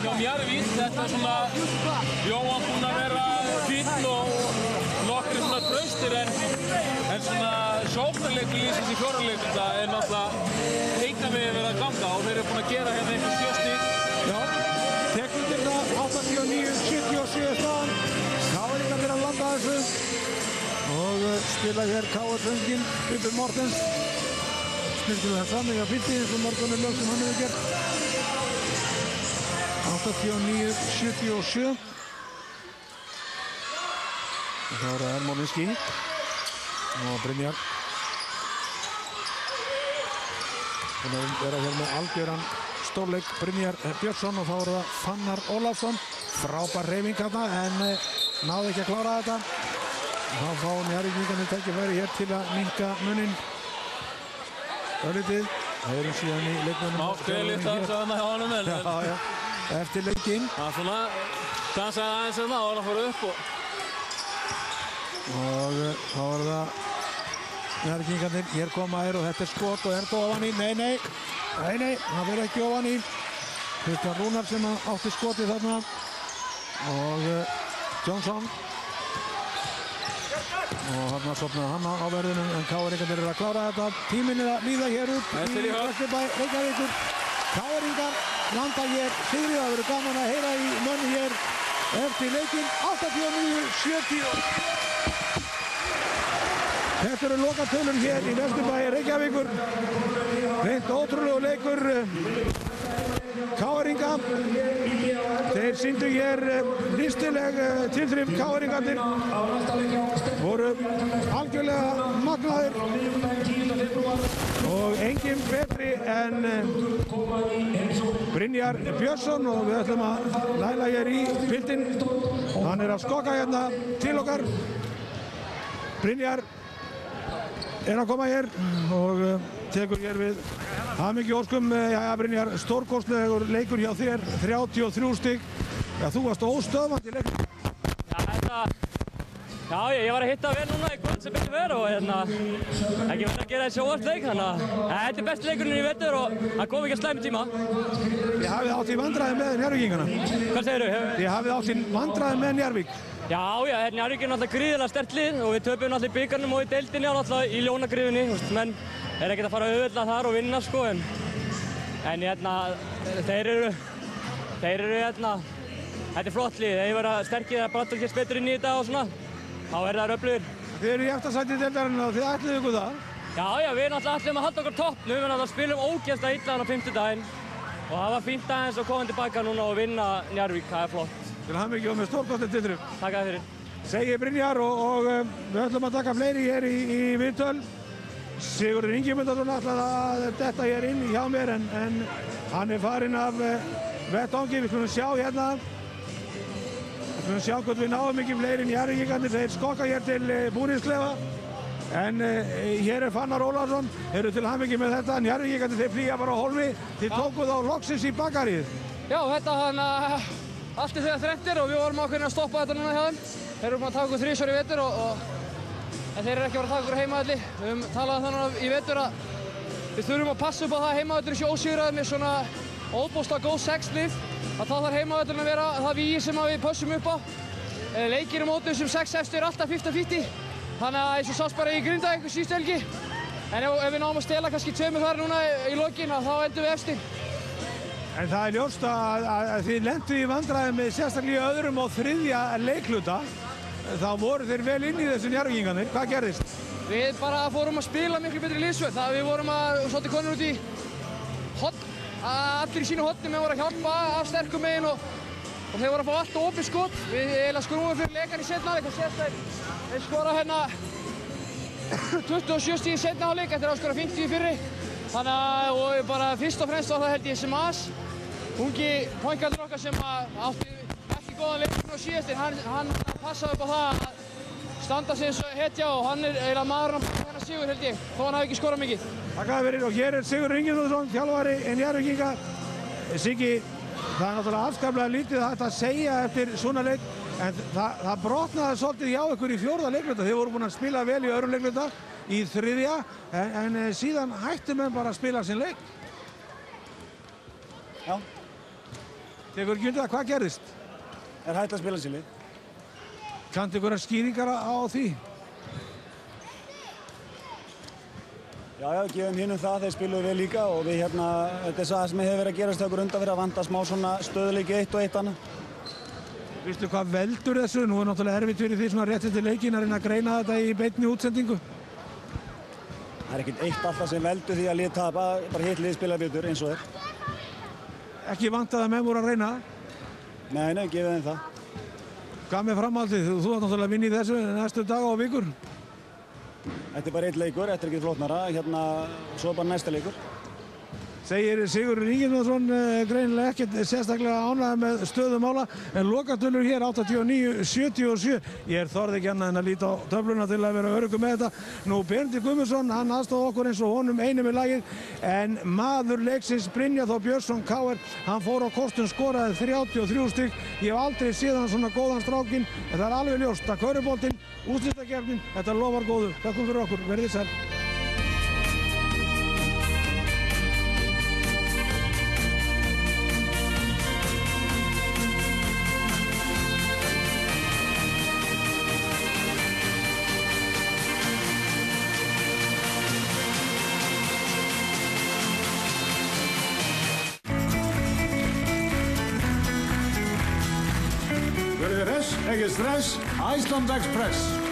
hjá Njarðvík. Þetta er svona Jóhann búinn að vera fínn og nokkri svona traustir en, en svona sóknarleikur lýsins í fjórðarleiknum það er náttúrulega engan veginn verið að ganga og þeir eru búinn að gera hérna einhver sjö stig. Já, teknindir það áttatíu og níu sjötíu og sjö staðan. Káringar fyrir að landa þessu og spila hér K R-sönginn Bubbi Mortens. Snurðum það fram í að fyldi eins og morgunni lög sem hann hefur gert. áttatíu og níu sjötíu og sjö. Og þá er það Ermolinski og Brynjar. Þannig að vera hér með algjöran stórleik Brynjar Björnsson og þá er það Fannar Ólafsson. Frábær hreyfing hérna en náði ekki að klára þetta. Þá fá Njarðvíkingarnir tækifæri hér til að minnka muninn örlítið. Það eru síðan í leikmönnum. Má skriðlít að sagðan hjá honum en... Já, já, eftir leikinn. Það er svona, dansaði aðeins hérna og hann fór upp og... Og þá er það Njarðvíkingarnir. Hér koma þér og þetta er skot og er þetta ofan í. Nei, nei, nei, nei, það verður ekki ofan í. Kristján Rúnar sem átti skotið þarna. Og Johnson. Og hann sopnaði hann á verðinum en K R-ingarnir eru að klára þetta. Tíminn er að líða hér upp í Vesturbæ Reykjavíkur. K R-ingar landa hér sigri. Það verður gaman að heyra í mönni hér eftir leikinn. áttatíu og níu sjötíu. Þetta eru lokatölur hér í Vesturbæ Reykjavíkur. Hreint ótrúlegu leikur K R-inga. Þeir sýndu hér listileg tilþrif K R-ingarnir. Voru algjörlega magnaðir og enginn betri en Brynjar Björnsson og við ætlum að læla hér í bildinn. Hann er að skokka hérna til okkar. Brynjar er að koma hér og tekur hér við hamingju óskum. Jæja Brynjar, stórkostlegur leikur hjá þér, þrjátíu og þrjú stig. Já, þú varst óstöðvandi í leikur. Já, þetta... Já, ég, ég var að hitta vel núna í kvöld sem betur verið og hérna ekki verið að gera þessi óvart leik, þannig að þetta er besti leikurinn í vetur og það kom ekki að slæmi tíma. Þið hafið átt í vandræði með Njarðvíkingana. Hvað segirðu? Þið hafið átt í vandræði með Njarðvík. Já, já, Njarðvík er náttúrulega gríðilega sterkt lið og við töpum náttúrulega í bikarnum og í deildinni og náttúrulega í ljónagriðunni. Menn er ekkert að fara auðvitað þar og vinna sko, en, en hérna, þeir eru, þeir eru hérna, þetta er flott lið, þeir verða sterkir að brata ekki betur inn í þetta og svona, þá er það öflugir. Þið eru í eftirsæti deildarinnar og þið ætluðu ykkur það? Já, já, við náttúrulega ætlum að halda okkur toppnum, við náttúrulega spilum ógeðslega illa á fimmtudaginn og það var fínt aðeins að koma tilbaka núna og vinna Njarðvík, það er flott. Til hamingju og með stórkostleg tilþrif. Takk að fyrir. Segir Brynjar og, og um, við ætlum að taka fleiri hér í, í viðtöl. Sigurður Ingimundarson ætlaði að detta hér inn hjá mér en, en hann er farinn af uh, vettvangi. Við skulum sjá hérna. Við skulum sjá hvort við náum ekki fleiri Njarðvíkingarnir. Þeir skokka hér til uh, búningsklefa. En uh, hér er Fannar Ólafsson. Eru til hamingju með þetta. Njarðvíkingarnir þeir flýja bara á hólmi. Þið tókuð á loksins í bakarið. Já, þetta hann uh, allt í þegar þrenntir og við vorum ákveðin að stoppa þetta núna hjá þeim. Þeir eru búin að taka okkur þrisvar í vetur og, og en þeir eru ekki að vera að taka okkur heimavelli. Við höfum talað þannig í vetur að við þurfum að passa upp á það að heimavellurinn sé ósigraður með svona óbóðslega góð sex lið. Að þá þarf heimavellurinn að vera það vígi sem við pössum upp á. Leikir á mótum sem sex efstu er alltaf fimmtíu fimmtíu. Þannig að eins og sást bara í Grindavík síðustu helgi. En ef, ef við náum að stela kannski tveimur þar núna í lokin þá endum við efstir. En það er ljóst að, að, að þið lendu í vandræðum með sérstaklega öðrum og þriðja leikluta. Þá voru þeir vel inn í þessu Njarðvíkingarnir. Hvað gerðist? Við bara fórum að spila miklu betri liðsvörn. Það við vorum að svolítið konur út í hotn, allir í sínu hotni með voru að hjálpa af sterkum megin og, og þeir voru að fá allt og opið skot. Við eiginlega skrúum fyrir leikar í seinna hálfleik og sést þeir, þeir skora hérna tuttugu og sjö stig í seinna hálfleik eftir að skora fimmtíu í fyrri. Þannig að og bara fyrst og fremst var það held ég sem as. Ungi pointgaldur okkar sem átti ekki góðan leikinn og síðast en hann, hann passaði upp á það að standa sig eins og hetja og hann er eiginlega maðurinn að hennar sigur held ég, þó hann hafi ekki skorað mikið. Takk að fyrir og hér er Sigurður Ingimundarson, þjálfari Njarðvíkinga. Siggi, það er náttúrulega afskaplega lítið hægt að segja eftir svona leik en það, það brotnaði svolítið hjá ykkur í fjórða leikluta. Þið voru búin að spila vel í öðrum leikluta, í þriðja en, en síðan hættu menn bara að spila sinn leik. Já. Tekur ekki undir það, hvað gerðist? Er hægt að spila síli. Kanntu ykkur skýringar á því? Já, já, gefum hinnum það, þeir spiluðu vel líka og við hérna, þetta er það sem hefur verið að gerast hjá okkur undan fyrir að vanda smá svona stöðuleiki eitt og eitt annað. Vistu hvað veldur þessu? Nú er náttúrulega erfitt fyrir því svona rétt eftir leikinn að reyna að greina þetta í beinni útsendingu. Það er ekkert eitt alltaf sem veldur því að lið tapa, bara hitt lið spila betur eins og er. Ekki vantað að menn voru að reyna? Nei, nei, gefum þeim það. Hvað með framhaldið? Þú ert náttúrulega að vinna í þessu næstu daga og vikur. Þetta er bara eitt leikur, þetta er ekki flóknara, hérna, svo bara næsta leikur. Segir Sigurður Ingimarsson uh, greinilega ekkert sérstaklega ánægður með stöðu mála en lokatölur hér áttatíu og níu sjötíu og sjö. Ég þorði ekki annað en að líta á töfluna til að vera öruggur með þetta. Nú Benedikt Guðmundsson, hann aðstóð okkur eins og honum einu með lagið en maður leiksins Brynjar Þór Björnsson K R, hann fór á kostun, skoraði þrjátíu og þrjú stig. Ég hef aldrei séð hann svona góðan strákinn en það er alveg ljóst að körfuboltinn, úrslitakeppnin, þetta lofar góðu. Takk fyrir okkur, verið sæl. Ekki stress, Iceland Express.